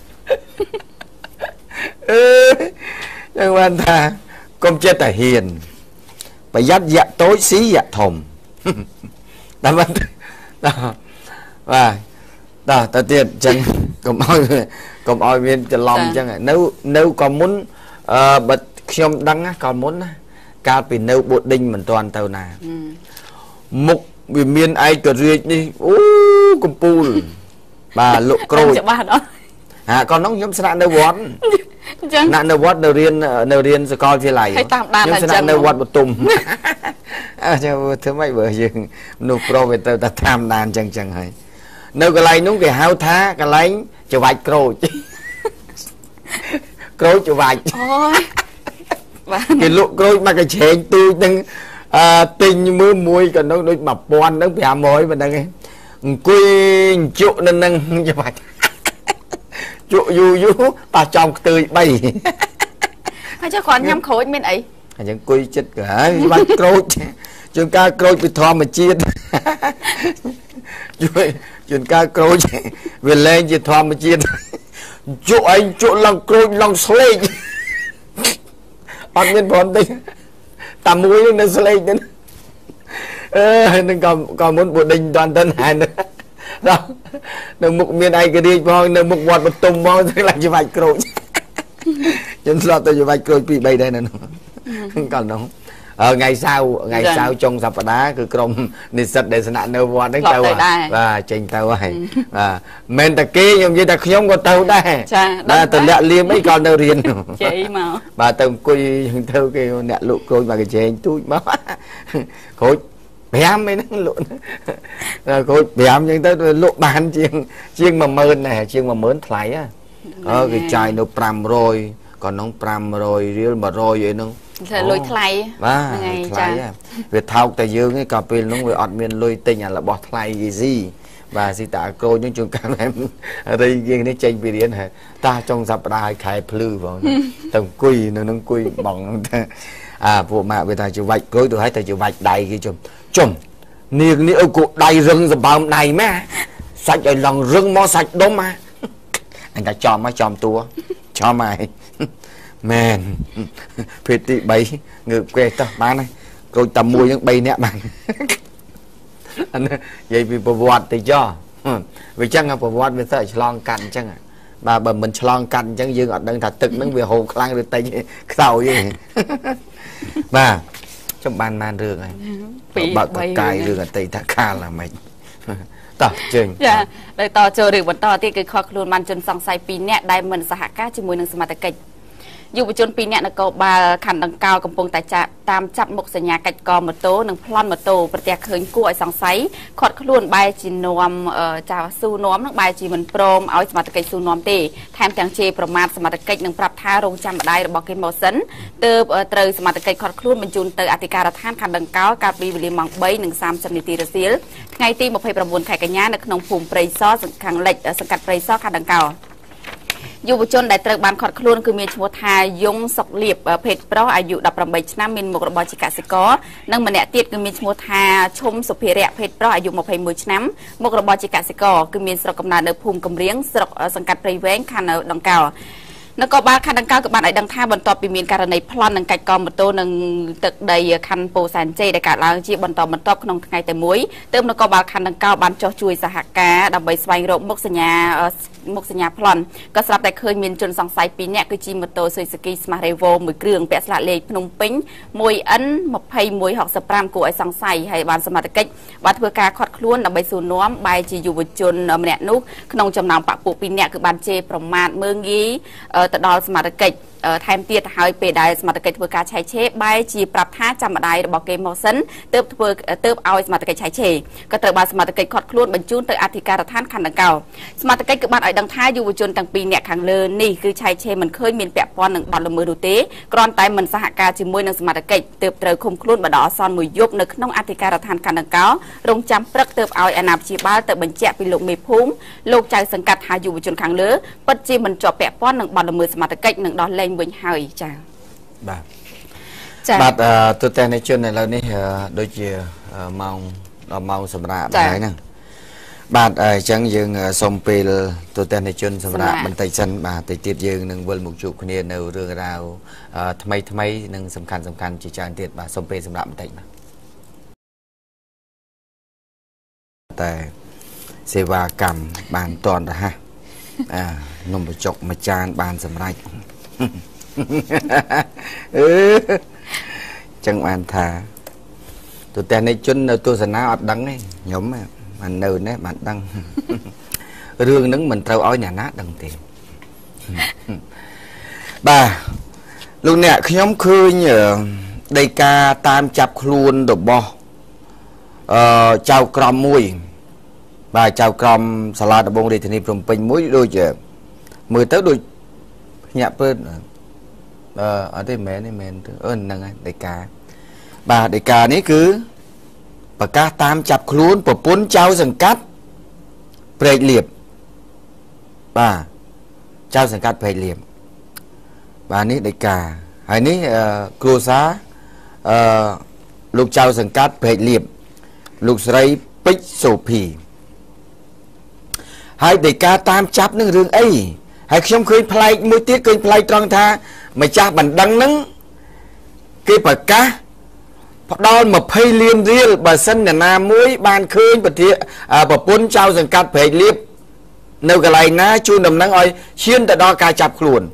អឺយ៉ាងបានថាកុំចិត្តតែហ៊ានប្រយ័ត្នយៈតូចស៊ីយៈធំដល់បានបាទដល់ទៅទៀតអញ្ចឹងកុំឲ្យកុំឲ្យមានច្រឡំអញ្ចឹងនៅនៅក៏មុនអឺបើខ្ញុំដឹងក៏មុនណាកាលពីនៅបូដិញមិនទាន់ទៅណាមុខវាមានឯករាជ្យនេះអូកំពូលបាទលក់ក្រូចច្បាស់ដល់ហាក៏នោះខ្ញុំស្នាក់នៅវត្តអញ្ចឹងណានៅវត្តនៅរៀននៅរៀនសាកលវិទ្យាល័យខ្ញុំស្នាក់នៅវត្តបទុមអើចាំធ្វើម៉េចបើយើងមនុស្សប្រុសវាទៅតែតាមដានអញ្ចឹងអញ្ចឹងហើយនៅកន្លែងនោះគេហៅថាកន្លែងច្រវាច់ក្រូចក្រូចច្រវាច់អូយគេលក់ក្រូចមកកញ្ឆេងទូចនឹងអឺទិញមើលមួយក៏នោះដូចមួយពាន់ហ្នឹងប្រាំរយមិនដឹងទេអង្គុយជក់នៅនឹងច្រវាច់ជក់យូរយូរប៉ះចំខ្ទើយបីហើយចុះគ្រាន់ញ៉ាំក្រូចមានអីអញ្ចឹងអង្គុយចិត្តក៏ហើយច្រវាច់ក្រូចជួនកាលក្រូចពីធម្មជាតិជួយជួនកាលក្រូចវាលែងជាធម្មជាតិជក់ឯងជក់ឡើងក្រូចឡើងស្លេកអត់មានប្រតិតែមួយនៅស្លេកហ្នឹងអឺនឹងក៏ក៏មុនបូដិញតាន់តាន់ហើយដល់នៅមុខមានឯករាជ្យផងនៅមុខវត្តបទុមផងទាំងឡាយច្រវាច់ក្រូចខ្ញុំស្លាប់ទៅច្រវាច់ក្រូចពីរបីដែរនៅនោះកាលនោះថ្ងៃសៅរ៍ថ្ងៃសៅរ៍ចុងសប្តាហ៍គឺក្រុមនិស្សិតដែលស្នាក់នៅវត្តហ្នឹងទៅបាទចេញទៅហើយបាទមិនតែគេខ្ញុំនិយាយតែខ្ញុំក៏ទៅដែរចាតែតលាក់លៀមអីក៏នៅរៀនជ័យមកបាទទៅអង្គុយទៅគេអ្នកលក់ក្រូចមកកញ្ឆេងទូចមកក្រូចប្រាំអីហ្នឹងលក់ក្រូចប្រាំអញ្ចឹងទៅលក់បានជាងជាងមួយម៉ឺនដែរជាងមួយម៉ឺនថ្លៃហ៎អើគេចាយនៅប្រាំរយក៏នោះប្រាំរយរៀលមួយរយអីហ្នឹងលុយថ្លៃបាទថ្លៃវាថោកតែយើងឯងក៏ពេលនោះវាអត់មានលុយទិញអារបស់ថ្លៃអ៊ីស៊ីបាទស៊ីតាក្រូចនឹងជួនកាលរីយើងនេះចេញពីរៀនហើយតាចុងសប្តាហ៍ឲ្យខែភ្លឺបងទៅអង្គុយនៅនឹងអង្គុយបងថាអាពួកម៉ាក់វាថាច្រវាច់ក្រូចទៅឲ្យតែច្រវាច់ដៃគេជុំជុំនាងនេះអើគូដៃរឹងសម្បើមដៃម៉ែសាច់ឲ្យឡងរឹងមកសាច់ដុំហ่ะអញថាចំមកចំតួចំហើយមែនភេទទីបីងើបគេតោះបានហើយក្រូចតែមួយហ្នឹងបីនាក់បានអានេះនិយាយពីប្រវត្តិតិចចុះវាចឹងប្រវត្តិវាទៅឆ្លងកាត់អញ្ចឹងបាទបើមិនឆ្លងកាត់អញ្ចឹងយើងអត់ដឹងថាទឹកហ្នឹងវាហូរខ្លាំងឬតិចខ្សោយទេ bà trong ban man rương này bạc cài rương ở tây ta kha là màyต่อเชิญจ้ะเลยต่อเจอหรือบนต่อที่คือคอคลูนมันจนสองไซปีเนี่ยได้เหมือนสหการจมูกหนึ่งสมาร์ทเก็ตอยู่จนปีเนี่ยนักบาขันดังเก่ากำปงแต่จะตามจับมกสัญญากัดกอมโตหนึ่งพลอนมโตประเดี๋ยวเคยกู้ไอ้สองไซคอดคลูนใบจีนวมเอ่อจะสู้น้อมนักใบจีมันโปรมเอาสมาร์ทเก็ตสู้น้อมตีแถมจังเจประมาณสมาร์ทเก็ตหนึ่งปรับท่าลงจำได้บอกเกมโมสันเติบเอ่อเตยสมาร์ทเก็ตคอดคลูนบรรจุเตยอธิการท่านขันดังเก่าการปีวิลิมังใบหนึ่งสามสมิติระเซียไงตีมาเพย์ประมวลไข่กันย่าในขนมภูมิเปรย์ซอสขังเหล็กสกัดเปรย์ซอสขันดังเก่าอยู่บนจนได้เติบบานขอดคลุนคือมีชัวทายงศกเลียบเพชรเพราะอายุดับประมาณชนะมินมกรบจิกาสิกอนั่งมันเนี่ยติดคือมีชัวทาชมสุภิเระเพชรเพราะอายุมาเพย์มือชนะมกรบจิกาสิกอคือมีสระกำนันในภูมิกำเลี้ยงสระสังกัดเปรย์แหวงขันดังเก่านักบาลคันดังเก่ากับบานไอ้ดังท่าบนต่อปีมีการในพลันดังไก่กอมบนโตหนึ่งตึกใดคันโปแซนเจได้การล้างจีบนต่อบนต่อบขนมไงแต่มวยเติมนักบาลคันดังเก่าบานจอช่วยสหกาดับใบสวายโรมกสัญญามกสัญญาพลันก็สำหรับแต่เคยมีจนสองไซปีเนี่ยคือจีมโตซุยสกีสมาเรโวมือเกลืองเปะสละเลพนมปิ้งมวยอันมาเพย์มวยหอกสปรามกูไอ้สองไซให้บานสมาร์ทเก็ตวัดเพื่อการขอดคล้วนดับใบสูนน้อมใบจีอยู่บนจนเนี่ยนุกขนมจำนำปะปูปีเนี่ยคือบานเจประมาณเมืองยีตดอสมาร์ทเก็ตไทม์เตียหายไปได้สมาร์ทเก็ตเพื่อการใช้เชฟใบจีปรับท่าจำได้บอกเกมโมสันเติบเพื่อเติบเอาสมาร์ทเก็ตใช้เชฟก็เติบบานสมาร์ทเก็ตขอดคล้วนบรรจุเติบอธิการท่านขันดังเก่าสมาร์ทเก็ตคือบานไอ้ดังท่าอยู่จนตั้งปีเนี่ยขังเลยนี่คือใช้เชฟมันเคยมีแปะปอนหนึ่งบอลละมือดูเต้กรอนไตมันสหการจิมวยหนึ่งสมาร์ทเก็ตเติบเติบคมคล้วนบดอซอนมือยกนึกน้องอธิการท่านขันดังเก่าลงจำปลักเติบเอาอนาบจีบ้าเติบบรรเจไปลงเมพุ่มโลกใจสังกัดหาอยู่จนขังเลยปัจจิมันจบแปะปอนหนึ่งบอลละมือสมาร์ทเก็ตหนึ่งดอลเลนบนหายจ้าบาทบาทตัวแทนในชนในเรานี่โดยเฉพาะเมาเมาสำราญอะไรนั่งบาทจังยังสมเปลตัวแทนในชนสำราญมันไต่ชันบาทไต่ติดยังหนึ่งวันมุกจุกเนี่ยในเรื่องราวทำไมทำไมหนึ่งสำคัญสำคัญจีจานติดบาทสมเปลสำราญมันไต่มาแต่เสวากรรมบานตอนนะฮะนมประจกมาจานบานสำราญจังหวะทาตัวแต่ในจุนตัวสนาอดดังไงหย่อมมันเนินเนี่ยมันดังเรื่องนั้นมันเท่าอ้อยnhà nátดังเต็มบ่าลูกเนี่ยขย่มคือเนี่ยได้กาตามจับครูนดอกบอเจ้ากรอมมวยบ่าเจ้ากรอมสลาดบงเรทนีพรมเป็นมวยโดยเฉมือเต้าโดยเนี่ยเปิ้ลเออở đây mẹ này mẹ ơn năng đại ca bà đại ca này cứ bà ca tam chập luôn bà bốn trao dần cắt bệ liệp bà trao dần cắt bệ liệp bà này đại ca hay này cô xá lục trao dần cắt bệ liệp lục sấy bích sổ phì hai đại ca tam chập nương rừng ấy hay không khơi play mới tiếc khơi play tròn tha mà cha bản đăng nắng cái bà cá đo mà phê liêm riêng bà sân nhà nam muối ban khơi bà thiệt à bà bốn trao dần cắt phê liêm nếu cái này ná chu nằm nắng ơi xuyên tại đo ca chập luôn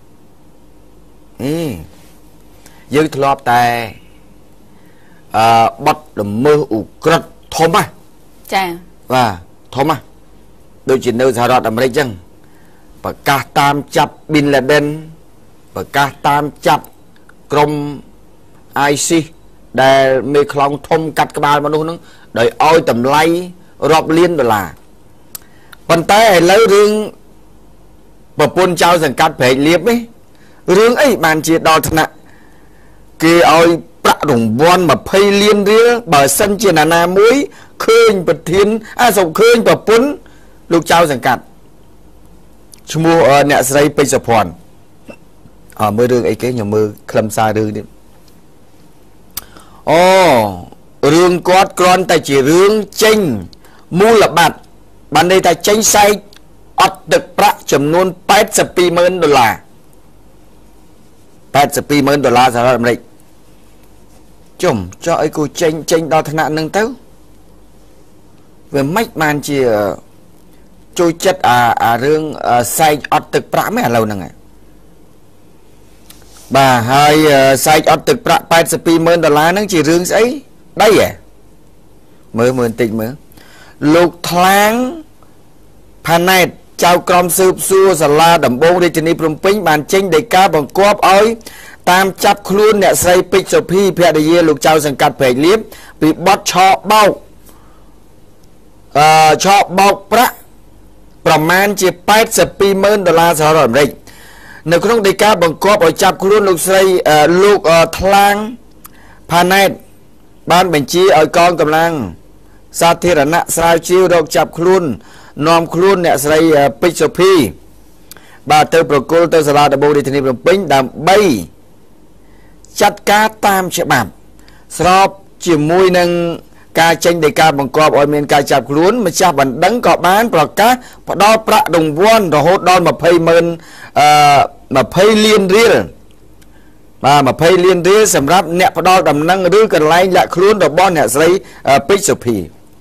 ừ dương thọp tài à bắt đầm mơ ủ cật thom à cha và thom à đôi chuyện đâu sao đó đầm đây chăng bà ca tam chập bin là đen bà ca tam chập krom ai si để mê khlong thông cắt cái bàn mà nó đợi oi tầm lay rọp liên rồi là bàn tay lấy rương bà pôn trao dần cắt phải liếp ấy rương ấy bàn chia đo thật nè kì oi bạ đồng bon mà phây liên ria bà sân chia là na muối khơi bật thiên à dòng khơi bà pôn lúc trao dần cắt chú mua nẹ sấy bây giờ phòn ở mơ rương ấy cái nhà mơ khâm xa rương đi ồ rương quát con ta chỉ rương chênh mua là bạt bạn đây ta chênh say ọt được bạc chấm nôn八十ปีหมื่นดอลลาร์八十ปีหมื่นดอลลาร์สหรัฐอเมริกจุ่มcho ấy cô chênh chênh đo thân nạn nâng tấu về mách màn chỉ trôi chất à à rương say ọt được bạc mấy lâu nè bà hai sai ọt thực bạc bảy mươi hai mươi đô la nó chỉ rương ấy đây à mới mượn tình mới lục tháng pan này chào con sư xua sà la đầm bông đi trên đi Phnom Penh bàn chênh đầy cá bằng cốp ơi tam chắp luôn nè xây pích sổ phi phía đây dê lục chào sẵn cắt phải liếp bị bắt cho bao cho bao bạcประมาณជាแปดสิบពីរម៉ឺនដុល្លារសហរដ្ឋអាមេរិកនៅក្នុងដីកាបង្គាប់ឲ្យចាប់ខ្លួនលោកស្រីលោកថ្លាងផាណែតបានបញ្ជាឲ្យកងកម្លាំងសាធារណៈស្រាវជ្រាវរកចាប់ខ្លួននាំខ្លួនអ្នកស្រីពេជ្រសុភីបាទទៅប្រគល់ទៅសាលាដំបងរាជធានីភ្នំពេញដើម្បីចាត់ការតាមច្បាប់ស្របជាមួយនឹងការចេញដោយការបង្គាប់ឲ្យមានការចាប់ខ្លួនម្ចាស់បណ្ដឹងក៏បានប្រកាសផ្ដល់ប្រាក់រង្វាន់រហូតដល់ยี่สิบម៉ឺនអឺยี่สิบលានរៀលបាទยี่สิบលានរៀលសម្រាប់អ្នកផ្ដល់ដំណឹងឬកន្លែងលាក់ខ្លួនរបស់អ្នកស្រីពេជ្រសុភី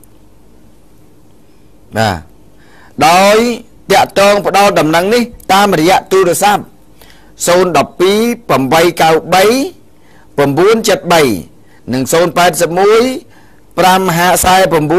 បាទដោយតាក់ទងផ្ដល់ដំណឹងនេះតាមរយៈទូរស័ព្ទศูนย์ หนึ่ง สอง แปด เก้า สาม เก้า เจ็ด สามនិងศูนย์ แปด หนึ่ง ห้า สี่ 9 4 9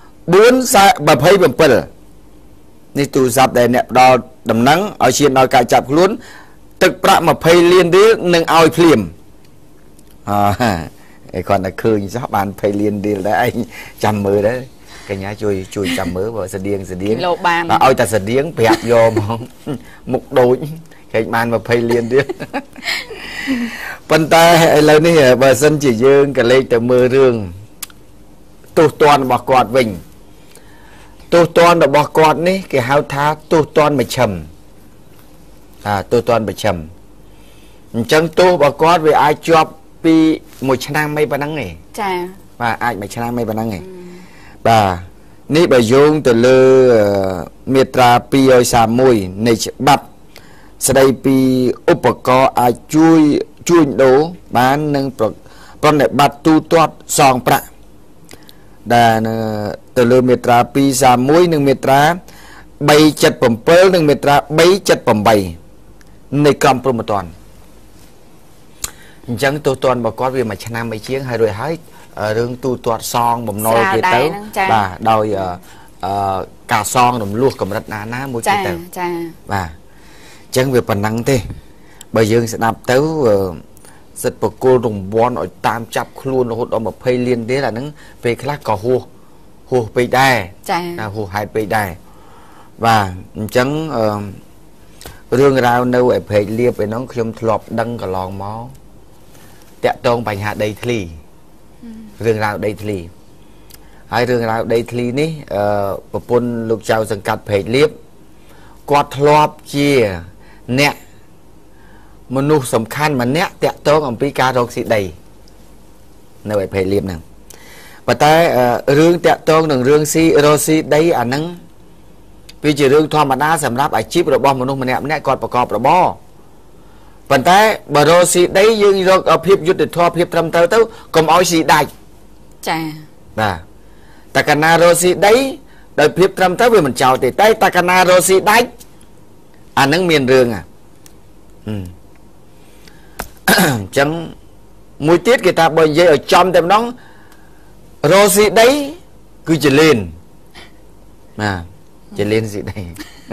4 ยี่สิบเจ็ดនេះទូរស័ព្ទដែលអ្នកផ្ដល់ដំណឹងឲ្យឈានដល់ការចាប់ខ្លួនទឹកប្រាក់ยี่สิบលានរៀលនឹងឲ្យភ្លាមអើគាត់តែឃើញសោះបានยี่สิบលានរៀលដែរឯងចាំមើលដែរកញ្ញាជួយជួយចាំមើលបើស្តៀងស្តៀងបាទឲ្យតែស្តៀងប្រាប់យកហ្មងមុខដូចគេបានยี่สิบលានរៀលប៉ុន្តែឥឡូវនេះបើសិនជាយើងក៏លេខទៅមើលរឿងទូទាត់របស់គាត់វិញទូទាត់របស់គាត់នេះគេហៅថាទូទាត់មជ្ឈិមអាទូទាត់មជ្ឈិមអញ្ចឹងទូរបស់គាត់វាអាចជាប់ពីមួយឆ្នាំមិនប៉ុណ្ណឹងទេចាបាទអាចមួយឆ្នាំមិនប៉ុណ្ណឹងទេបាទនេះបើយោងទៅលើមាត្រាពីរសាមមួយនៃច្បាប់ស្ដីពីឧបករណ៍អាចជួយជួញដូរបាននឹងប្រណិប័តទូទាត់សងប្រាក់ដែលទៅលើមាត្រាពីរសាមមួយនិងមាត្រាបីសិបเจ็ด និងមាត្រាបីសិបแปดនៃក្រមព្រហ្មទណ្ឌអញ្ចឹងទូទាត់របស់គាត់វាមួយឆ្នាំមួយជាងហើយរួចហើយរឿងទូទាត់សងបំណុលគេទៅបាទដោយការសងរំលោះកម្រិតណាណាមួយគេទៅចាបាទអញ្ចឹងវាប៉ុណ្ណឹងទេបើយើងស្ដាប់ទៅសិទ្ធិបកគលរង្វាន់ឲ្យតាមចាប់ខ្លួនរហូតដល់ยี่สิบលានទៀតអាហ្នឹងពេលខ្លះក៏ហួសហួសពេកដែរចា៎ហួសហេតុពេកដែរបាទអញ្ចឹងរឿងរ៉ាវនៅឯព្រែកលៀបឯនោះខ្ញុំធ្លាប់ដឹងកន្លងមកតាក់ទងបញ្ហាដីធ្លីរឿងរ៉ាវដីធ្លីហើយរឿងរ៉ាវដីធ្លីនេះប្រពន្ធលោកចៅសង្កាត់ព្រែកលៀបគាត់ធ្លាប់ជាអ្នកមនុស្សសំខាន់ម្នាក់តាក់ទងអំពីការរកស៊ីដីនៅឯព្រៃលៀបហ្នឹងប៉ុន្តែរឿងតាក់ទងនឹងរឿងស៊ីរកស៊ីដីអាហ្នឹងវាជារឿងធម្មតាសម្រាប់អាជីពរបស់មនុស្សម្នាក់ម្នាក់គាត់ប្រកបរបរប៉ុន្តែបើរកស៊ីដីយើងរកភាពយុត្តិធម៌ភាពត្រឹមត្រូវទៅកុំឲ្យស៊ីដាច់ចាបាទតែកាលណារកស៊ីដីដោយភាពត្រឹមត្រូវវាមិនចោលទេតែតែកាលណារកស៊ីដាច់អាហ្នឹងមានរឿងអាអឺអញ្ចឹងមួយទៀតគេថាបើនិយាយឲ្យចំតែម្ដងរស់ស៊ីដីគឺជាលេនណាជាលេនស៊ីដី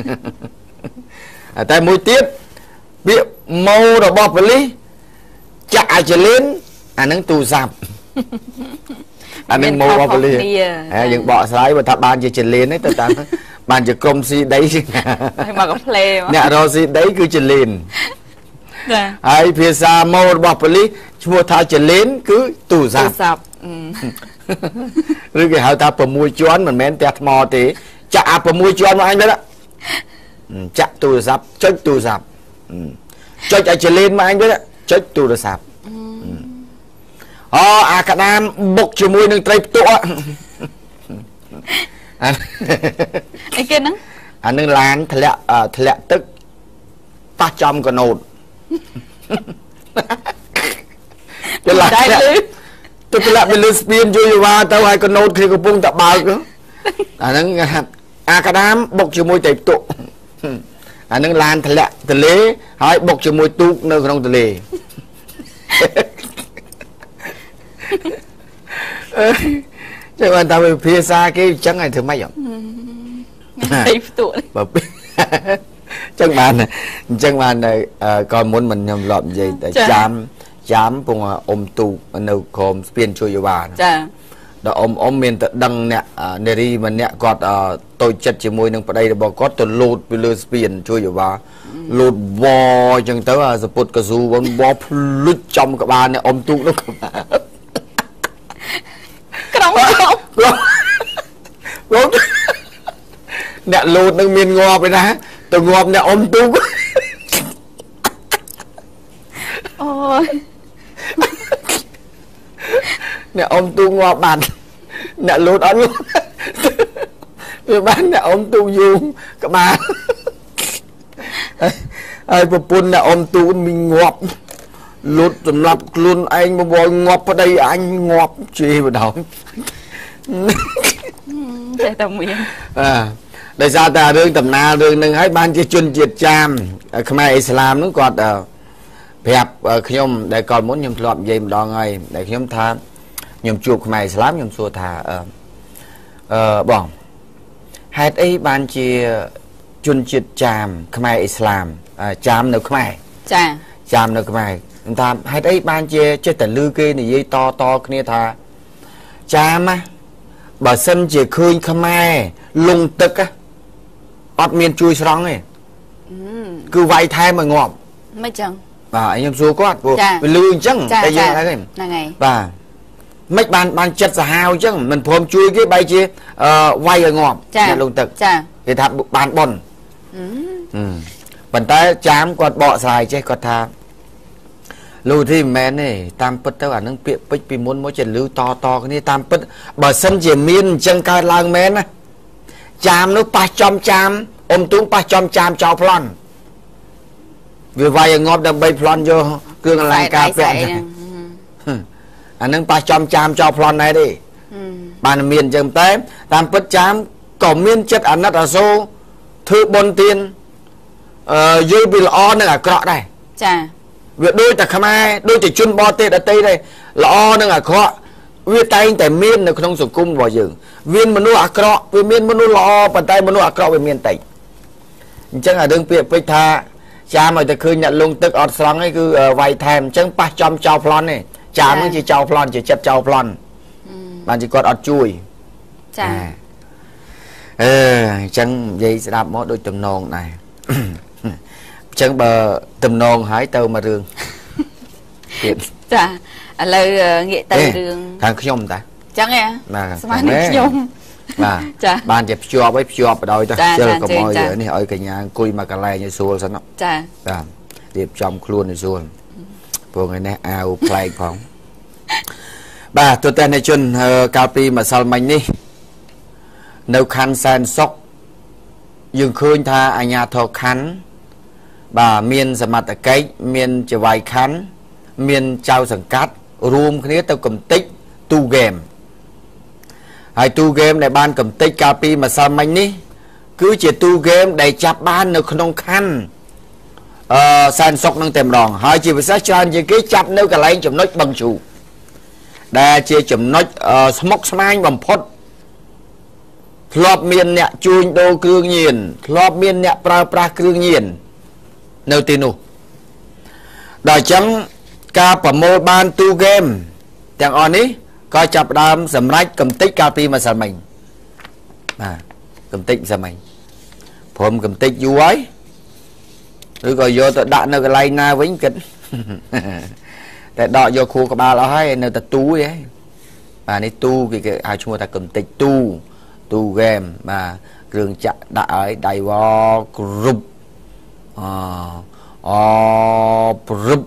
តែមួយទៀតពាក្យម៉ូរបស់ប៉ូលីសចាក់អាចលេនអានឹងទូរស័ព្ទអានឹងម៉ូរបស់ប៉ូលីសហើយយើងបកស្រាយបើថាបានជាចលេនទេទៅតាមបានជាក្រុមស៊ីដីហើយមកកាផ្លេអ្នករស់ស៊ីដីគឺជាលេនហើយភាសាម៉ូរបស់ប៉ូលីសឈ្មោះថាចលេនគឺទូរស័ព្ទទូរស័ព្ទឬគេហៅថា៦ជាន់មិនមែនផ្ទះថ្មទេចាក់អា6ជាន់មកអញទៅចាក់ទូរស័ព្ទចុចទូរស័ព្ទចុចឲ្យចលេនមកអញទៅចុចទូរស័ព្ទអូអាក្តាមបុកជាមួយនឹងត្រីផ្ទក់អីគេហ្នឹងអានឹងឡានធ្លាក់ធ្លាក់ទឹកប៉ះចំកណូតទៅឡានទៅធ្លាក់ទៅលើស្ពានជួយវ៉ាទៅហើយកណូតគ្នាកំពុងតែបើកអាហ្នឹងអាក្តាមបុកជាមួយត្រីផ្ទក់អានឹងឡានធ្លាក់ទន្លេហើយបុកជាមួយទូកនៅក្នុងទន្លេ chứ mà tao phía xa cái chẳng ai thường mấy thấy tuổi chẳng bàn chẳng bàn này còn muốn mình nhầm lộn gì để chám chám cùng ôm tụ nấu cơm spiên chui vô bàn đó ôm ôm miền tự đăng nè nè đi mình nè quạt tôi chặt chỉ môi nâng vào đây là bỏ có tôi lột với lơ spiên chui vô bàn lột bò chẳng tới là sập cà rú bón bò lút trong các bạn nè ôm tụ nó không không nè lột nâng miền ngọt vậy nè tôi ngọt nè ôm tụ ôi nè ôm tụ ngọt bàn nè lột ấn bán nè ôm tụ dùng các bạn ai bà bún nè ôm tụ mình ngọt lột tầm lập luôn anh mà bò ngọt ở đây anh ngọt chê vào đó chạy tầm miệng à đại sao ta đương tầm na đương nâng hãy ban chia chuyên triệt cham Khmer Islam nó còn hẹp nhom để còn muốn nhom lọm gì mà đo ngay để nhom tha nhom chuộc Khmer Islam nhom xua thà ờ bỏ hai ấy ban chia chuyên triệt cham Khmer Islam chamនៅខ្មែរចា chamនៅខ្មែរថាហេតុអីបានជាចេះតែលឺគេនិយាយតតគ្នាថាចាមបើសិនជាឃើញខ្មែរលងទឹកអត់មានជួយស្រង់ទេគឺវាយថែមឲ្យងាប់មិនចឹងបាទខ្ញុំសួរគាត់ព្រោះវាលឺអញ្ចឹងតែយើងហ្នឹងហើយបាទមិនបានបានចិត្តសាហាវអញ្ចឹងមិនព្រមជួយគេបែរជាវាយឲ្យងាប់អ្នកលងទឹកគេថាបានប៉ុនប៉ុន្តែចាមគាត់បកស្រាយចេះគាត់ថាលូទីមែនទេតាមពិតទៅអានឹងពាក្យពេចពីមុនមកចេះលឺតតគ្នាតាមពិតបើសិនជាមានអញ្ចឹងកើតឡើងមែនណាចាមនោះប៉ះចំចាមអ៊ំទូងប៉ះចំចាមចោលប្លន់វាវាយងាប់ដើម្បីប្លន់យកគ្រឿងអលង្ការពាក់អានឹងប៉ះចំចាមចោលប្លន់ដែរទេបានមានអញ្ចឹងតែតាមពិតចាមក៏មានចិត្តអាណិតអាសូរធ្វើបុណ្យទានអឺយល់ពីល្អនិងអាក្រក់ដែរចាវាដូចតែខ្មែរដូចតែជនបរទេសដទៃដែរល្អនិងអាក្រក់វាតែងតែមាននៅក្នុងសង្គមរបស់យើងមានមនុស្សអាក្រក់វាមានមនុស្សល្អប៉ុន្តែមនុស្សអាក្រក់វាមានតិចអញ្ចឹងអារឿងពាក្យពេចន៍ថាចាមឲ្យតែឃើញអ្នកលងទឹកអត់ស្រង់ឯងគឺវាយថែមអញ្ចឹងប៉ះចំចោលប្លន់ទេចាមនឹងជាចោលប្លន់ជាចិត្តចោលប្លន់បានជាគាត់អត់ជួយចាអឺអញ្ចឹងនិយាយស្ដាប់មកដូចទំនងដែរអញ្ចឹងបើទំនងហើយទៅមករឿងទៀតចាឥឡូវងាកទៅរឿងខាងខ្ញុំតាអញ្ចឹងហ៎ស្មាននឹងខ្ញុំបាទចាបានជាភ្ជាប់ឲ្យភ្ជាប់បដ ாய் ទៅជិលកុំឲ្យនេះឲ្យកញ្ញាអង្គុយមកកន្លែងឲ្យស្រួលសិនចាបាទរៀបចំខ្លួនឲ្យស្រួលព្រោះថ្ងៃនេះអាវប្លែកផងបាទទូទាំងអ្នកជនកាលពីម្សិលមិញនេះនៅខណ្ឌសែនសុខយើងឃើញថាអាជ្ញាធរខណ្ឌបាទមានសមត្ថកិច្ចមានចៅហ្វាយខណ្ឌមានចៅសង្កាត់រួមគ្នាទៅកំទេចទូហ្គេមហើយទូហ្គេមដែលបានកំទេចកាលពីម្សិលមិញនេះគឺជាទូហ្គេមដែលចាប់បាននៅក្នុងខណ្ឌអឺសែនសុខនឹងតែម្ដងហើយជាពិសេសច្រើនជាងគេចាប់នៅកន្លែងចំណុចបឹងជូដែលជាចំណុចស្មុគស្មាញបំផុតធ្លាប់មានអ្នកជួញដូរគ្រឿងញៀនធ្លាប់មានអ្នកប្រើប្រាស់គ្រឿងញៀននៅទីនោះដល់អញ្ចឹងការប្រមូលបានទូហ្គេមទាំងអស់នេះក៏ចាប់ផ្ដើមសម្រេចកំទេចកាលពីម្សិលមិញបាទកំទេចម្សិលមិញព្រមកំទេចយូរហើយឬក៏យកទៅដាក់នៅកន្លែងណាវិញគិតតែដកយកខួរក្បាលអស់ហើយនៅតែទូឯងបាទនេះទូគេគេហៅឈ្មោះថាកំទេចទូទូហ្គេមបាទគ្រឿងចាក់ដាក់ឲ្យដៃវគ្រប់អអព្រឹប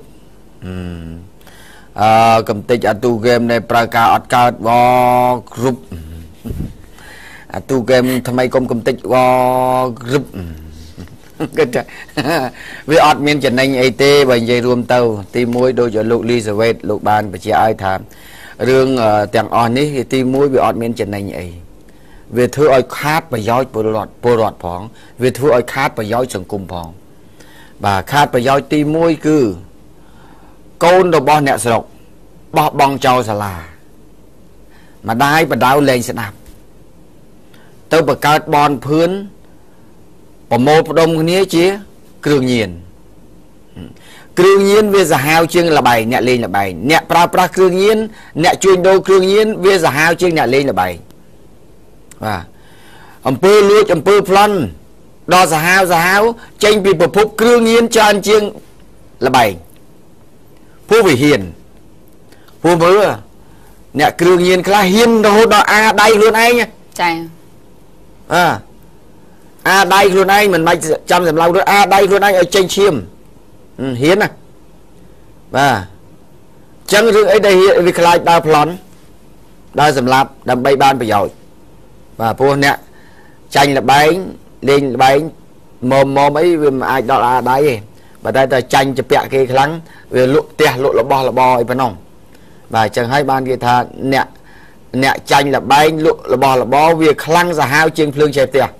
អឺកំទេចអាទូហ្គេមនេះប្រើការអត់កើតវគ្រប់អាទូហ្គេមថ្មីកុំកំទេចវគ្រប់គិតថាវាអត់មានចំណេញអីទេបើនិយាយរួមទៅទីមួយដូចលោកលីសាវ៉េតលោកបានបញ្ជាក់ឲ្យថារឿងទាំងអស់នេះទីមួយវាអត់មានចំណេញអីវាធ្វើឲ្យខាតប្រយោជន៍ពលរដ្ឋពលរដ្ឋផងវាធ្វើឲ្យខាតប្រយោជន៍សង្គមផងបាទខាតប្រយោជន៍ទីមួយគឺកូនរបស់អ្នកស្រុកបោះបង់ចោលសាលាម្ដាយបដៅលែងស្ដាប់ទៅបង្កើតបនភឿនប្រមូលផ្ដុំគ្នាជាគ្រឿងញៀនគ្រឿងញៀនវាសាហាវជាងលបែងអ្នកលេងលបែងអ្នកប្រើប្រាស់គ្រឿងញៀនអ្នកជួញដូរគ្រឿងញៀនវាសាហាវជាងអ្នកលេងលបែងបាទអំពើលួចអំពើប្លន់ដល់សាហាវសាហាវចេញពីប្រភពគ្រឿងញៀនច្រើនជាងលបែងពួកវិហ៊ានពួកមើលអ្នកគ្រឿងញៀនខ្លះហ៊ានរហូតដល់អាដៃខ្លួនឯងចាអើអាដៃខ្លួនឯងមិនបាច់ចាំសម្លៅខ្លួនអាដៃខ្លួនឯងឲ្យចេញឈាមហ៊ានណាបាទចឹងរឿងអីដែលវាខ្លាចដើរប្លន់ដើរសម្លាប់ដើម្បីបានប្រយោជន៍បាទព្រោះអ្នកចាញ់លបែងលេងលបែងមុំមុំអីវាមិនអាចដល់អាដៃទេបើតែតែចាញ់ជពាក់គេខ្លាំងវាលក់ផ្ទះលក់របស់របរអីប៉ុណ្ណោះបាទចឹងហើយបានគេថាអ្នកអ្នកចាញ់លបែងលក់របស់របរវាខ្លាំងសាហាវជាងភ្លើងឆេះផ្ទះ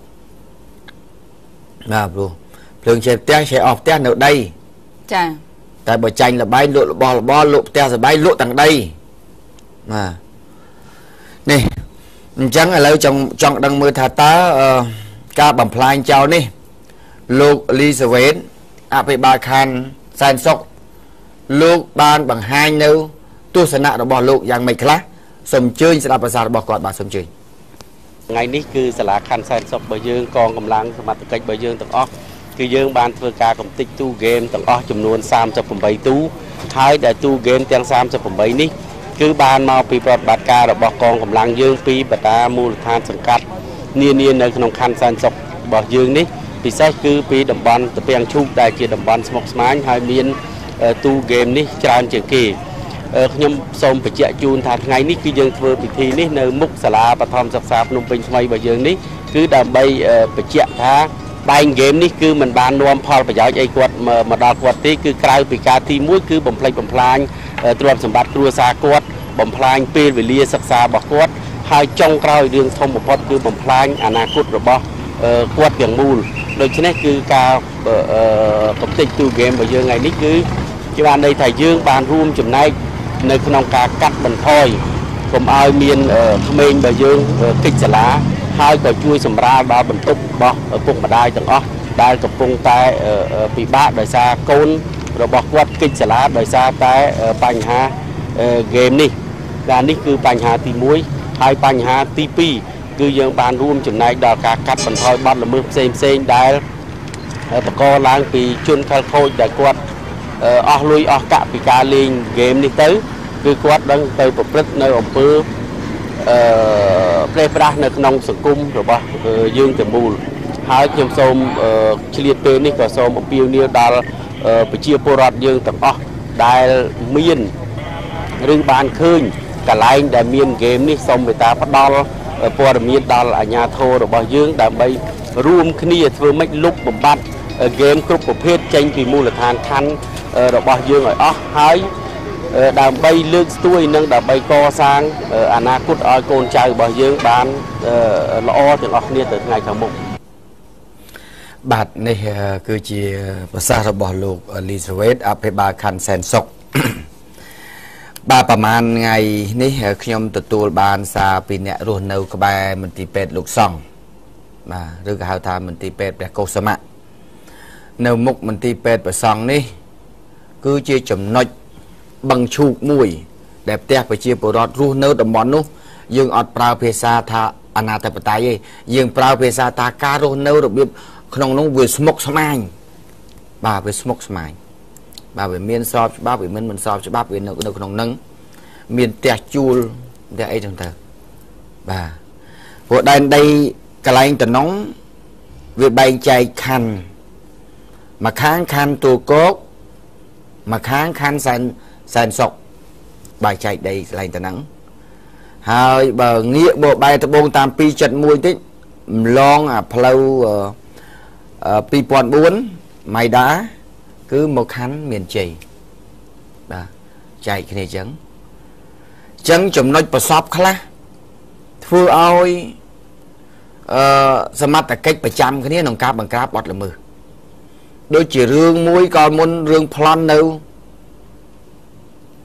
បាទព្រោះភ្លើងឆេះផ្ទះឆេះអស់ផ្ទះនៅដីចាតែបើចាញ់លបែងលក់របស់របរលក់ផ្ទះសបាយលក់ទាំងដីបាទនេះអញ្ចឹងឥឡូវចង់ចង់ដឹងមើលថាតើការបំផ្លាញចោលនេះលោកលីសាវេតអភិបាលខណ្ឌសែនសុខលោកបានបង្ហាញនៅទស្សនៈរបស់លោកយ៉ាងម៉េចខ្លះសូមអញ្ជើញស្ដាប់ប្រសាសន៍របស់គាត់បាទសូមអញ្ជើញថ្ងៃនេះគឺសាលាខណ្ឌសែនសុខរបស់យើងកងកម្លាំងសមត្ថកិច្ចរបស់យើងទាំងអស់គឺយើងបានធ្វើការកំទេចទូហ្គេមទាំងអស់ចំនួនសាមសិបប្រាំទូហើយដែលទូហ្គេមទាំងសាមសិបប្រាំនេះគឺបានមកពីប្រតិបត្តិការរបស់កងកម្លាំងយើងពីបណ្ដាមូលដ្ឋានសង្កាត់នានានៅក្នុងខណ្ឌសែនសុខរបស់យើងនេះពិសេសគឺពីតំបន់តាពាំងឈូកដែលជាតំបន់ស្មុគស្មាញហើយមានទូហ្គេមនេះច្រើនជាងគេខ្ញុំសូមបញ្ជាក់ជូនថាថ្ងៃនេះគឺយើងធ្វើពិធីនេះនៅមុខសាលាបឋមសិក្សាភ្នំពេញថ្មីរបស់យើងនេះគឺដើម្បីបញ្ជាក់ថាបែងហ្គេមនេះគឺមិនបាននាំផលប្រយោជន៍អីគាត់មកដល់គាត់ទេគឺក្រៅពីការទីមួយគឺបំផ្លិចបំផ្លាញទ្រព្យសម្បត្តិគ្រួសារគាត់បំផ្លាញពេលវេលាសិក្សារបស់គាត់ហើយចុងក្រោយរឿងធំបំផុតគឺបំផ្លាញអនាគតរបស់គាត់ទាំងមូលដូច្នេះគឺការកំទេចទូហ្គេមរបស់យើងថ្ងៃនេះគឺជាបានន័យថាយើងបានរួមចំណែកនៅក្នុងការកាត់បន្ថយកុំឲ្យមានក្មេងរបស់យើងកិច្ចសាលាហើយក៏ជួយសម្រាលដល់បន្ទុករបស់ពុកម្ដាយទាំងអស់ដែលកំពុងតែពិបាកដោយសារកូនរបស់គាត់កិច្ចសាលាដោយសារតែបញ្ហាហ្គេមនេះដែលនេះគឺបញ្ហាទីមួយហើយបញ្ហាទីពីរគឺយើងបានរួមចំណែកដល់ការកាត់បន្ថយបទល្មើសផ្សេងផ្សេងដែលបង្កឡើងពីជនខិលខូចដែលគាត់អស់លុយអស់កាក់ពីការលេងហ្គេមនេះទៅគឺគាត់ដឹងទៅប្រព្រឹត្តនៅអំពើអឺប្រេះប្រាស់នៅក្នុងសង្គមរបស់យើងទាំងមូលហើយខ្ញុំសូមឆ្លៀតពេលនេះក៏សូមអំពាវនាវដល់ប្រជាពលរដ្ឋយើងទាំងអស់ដែលមានឬបានឃើញកន្លែងដែលមានហ្គេមនេះសូមមេត្តាផ្ដល់ព័ត៌មានដល់អាជ្ញាធររបស់យើងដើម្បីរួមគ្នាធ្វើម៉េចលុបបំបាត់ហ្គេមគ្រប់ប្រភេទចេញពីមូលដ្ឋានខណ្ឌរបស់យើងឲ្យអស់ហើយដើម្បីលើកស្ទួយនិងដើម្បីកសាងអនាគតឲ្យកូនចៅរបស់យើងបានល្អទាំងអស់គ្នាទៅថ្ងៃខាងមុខបាទនេះគឺជាប្រសាសន៍របស់លោកលីសាវេតអភិបាលខណ្ឌសែនសុខបាទប្រហែលថ្ងៃនេះខ្ញុំទទួលបានសារពីអ្នករស់នៅក្បែរមន្ទីរពេទ្យលោកសង្ឃបាទឬក៏ហៅថាមន្ទីរពេទ្យព្រះកុសមៈនៅមុខមន្ទីរពេទ្យព្រះសង្ឃនេះគឺជាចំណុចបឹងឈូកមួយដែលផ្ទះប្រជាពលរដ្ឋរស់នៅតំបន់នោះយើងអត់ប្រើភាសាថាអនាធិបតេយ្យទេយើងប្រើភាសាថាការរស់នៅរបៀបក្នុងនោះវាស្មុគស្មាញបាទវាស្មុគស្មាញបាទវាមានស្របច្បាប់វាមិនមិនស្របច្បាប់វានៅនៅក្នុងនឹងមានផ្ទះជួលផ្ទះអីចឹងទៅបាទព្រោះដែនដីកន្លែងតំណងវាបែងចែកខណ្ឌមួយខាងខណ្ឌទួលគោកមួយខាងខណ្ឌសែនសែនសុខបែងចែកដីកន្លែងតំណងហើយបើងាកបបែត្បូងតាមពីរចិតមួយតិចម្លងអាផ្លូវពីរពាន់បួនម៉ៃដាគឺមកខណ្ឌមានជ័យបាទចែកគ្នាចឹងចឹងចំណុចប្រសពខ្លះធ្វើឲ្យអឺសមត្ថកិច្ចប្រចាំគ្នាក្នុងការបង្ក្រាបបទល្មើសដូចជារឿងមួយកាលមុនរឿងប្លន់នៅ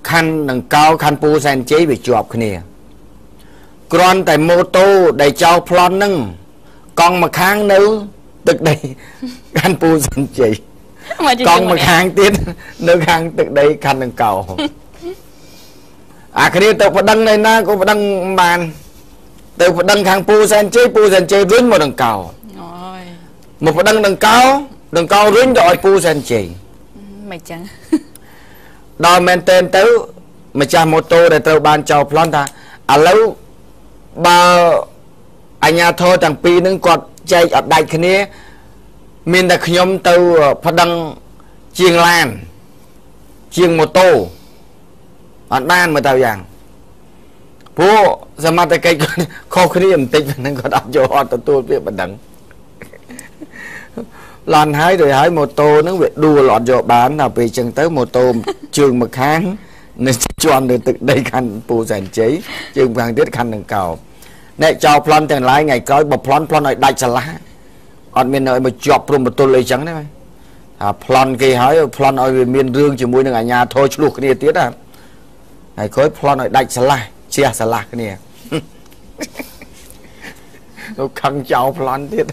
khăn đằng cao khăn pu sen chế bị chọp cái này còn tại mô tô đầy trao plon nâng còn mà khang nữa tức đây khăn pu sen chế còn mà khang tiết nơi khang tức đây khăn đằng cao à cái này tôi phải đăng này na cũng phải đăng bàn tôi phải đăng khang pu sen chế pu sen chế rưỡi một đằng cao một phải đăng đằng cao đằng cao rưỡi rồi pu sen chế mày chẳng đo men tên tới mà cha mô tô để tôi ban cho plon ta à lâu ba anh nhà thôi thằng pi nâng quạt chạy ở đại cái này mình đã nhóm tôi phát đăng chiêng lan chiêng mô tô ở ban mà tao rằng bố giờ mà tay cây khó cái điểm tích nên có đọc cho họ tôi tôi biết bắt đăng lon hái rồi hái mô tô nó bị đua lọt vô bán nào vì chừng tới mô tô trường một kháng nên chọn được từ đây khăn pu sen chế trường vàng tiết khăn đằng cầu nè cho plon tiền lái ngày coi bọc plon plon này đại chả lá còn miền nơi mà chọc luôn một tô lấy trắng đấy à plon kia hỏi plon ở miền dương chỉ mua được ở nhà thôi luộc cái này tiết à ngày coi plon này đại chả lá chia chả lá cái này nó khăn cháu plon tiết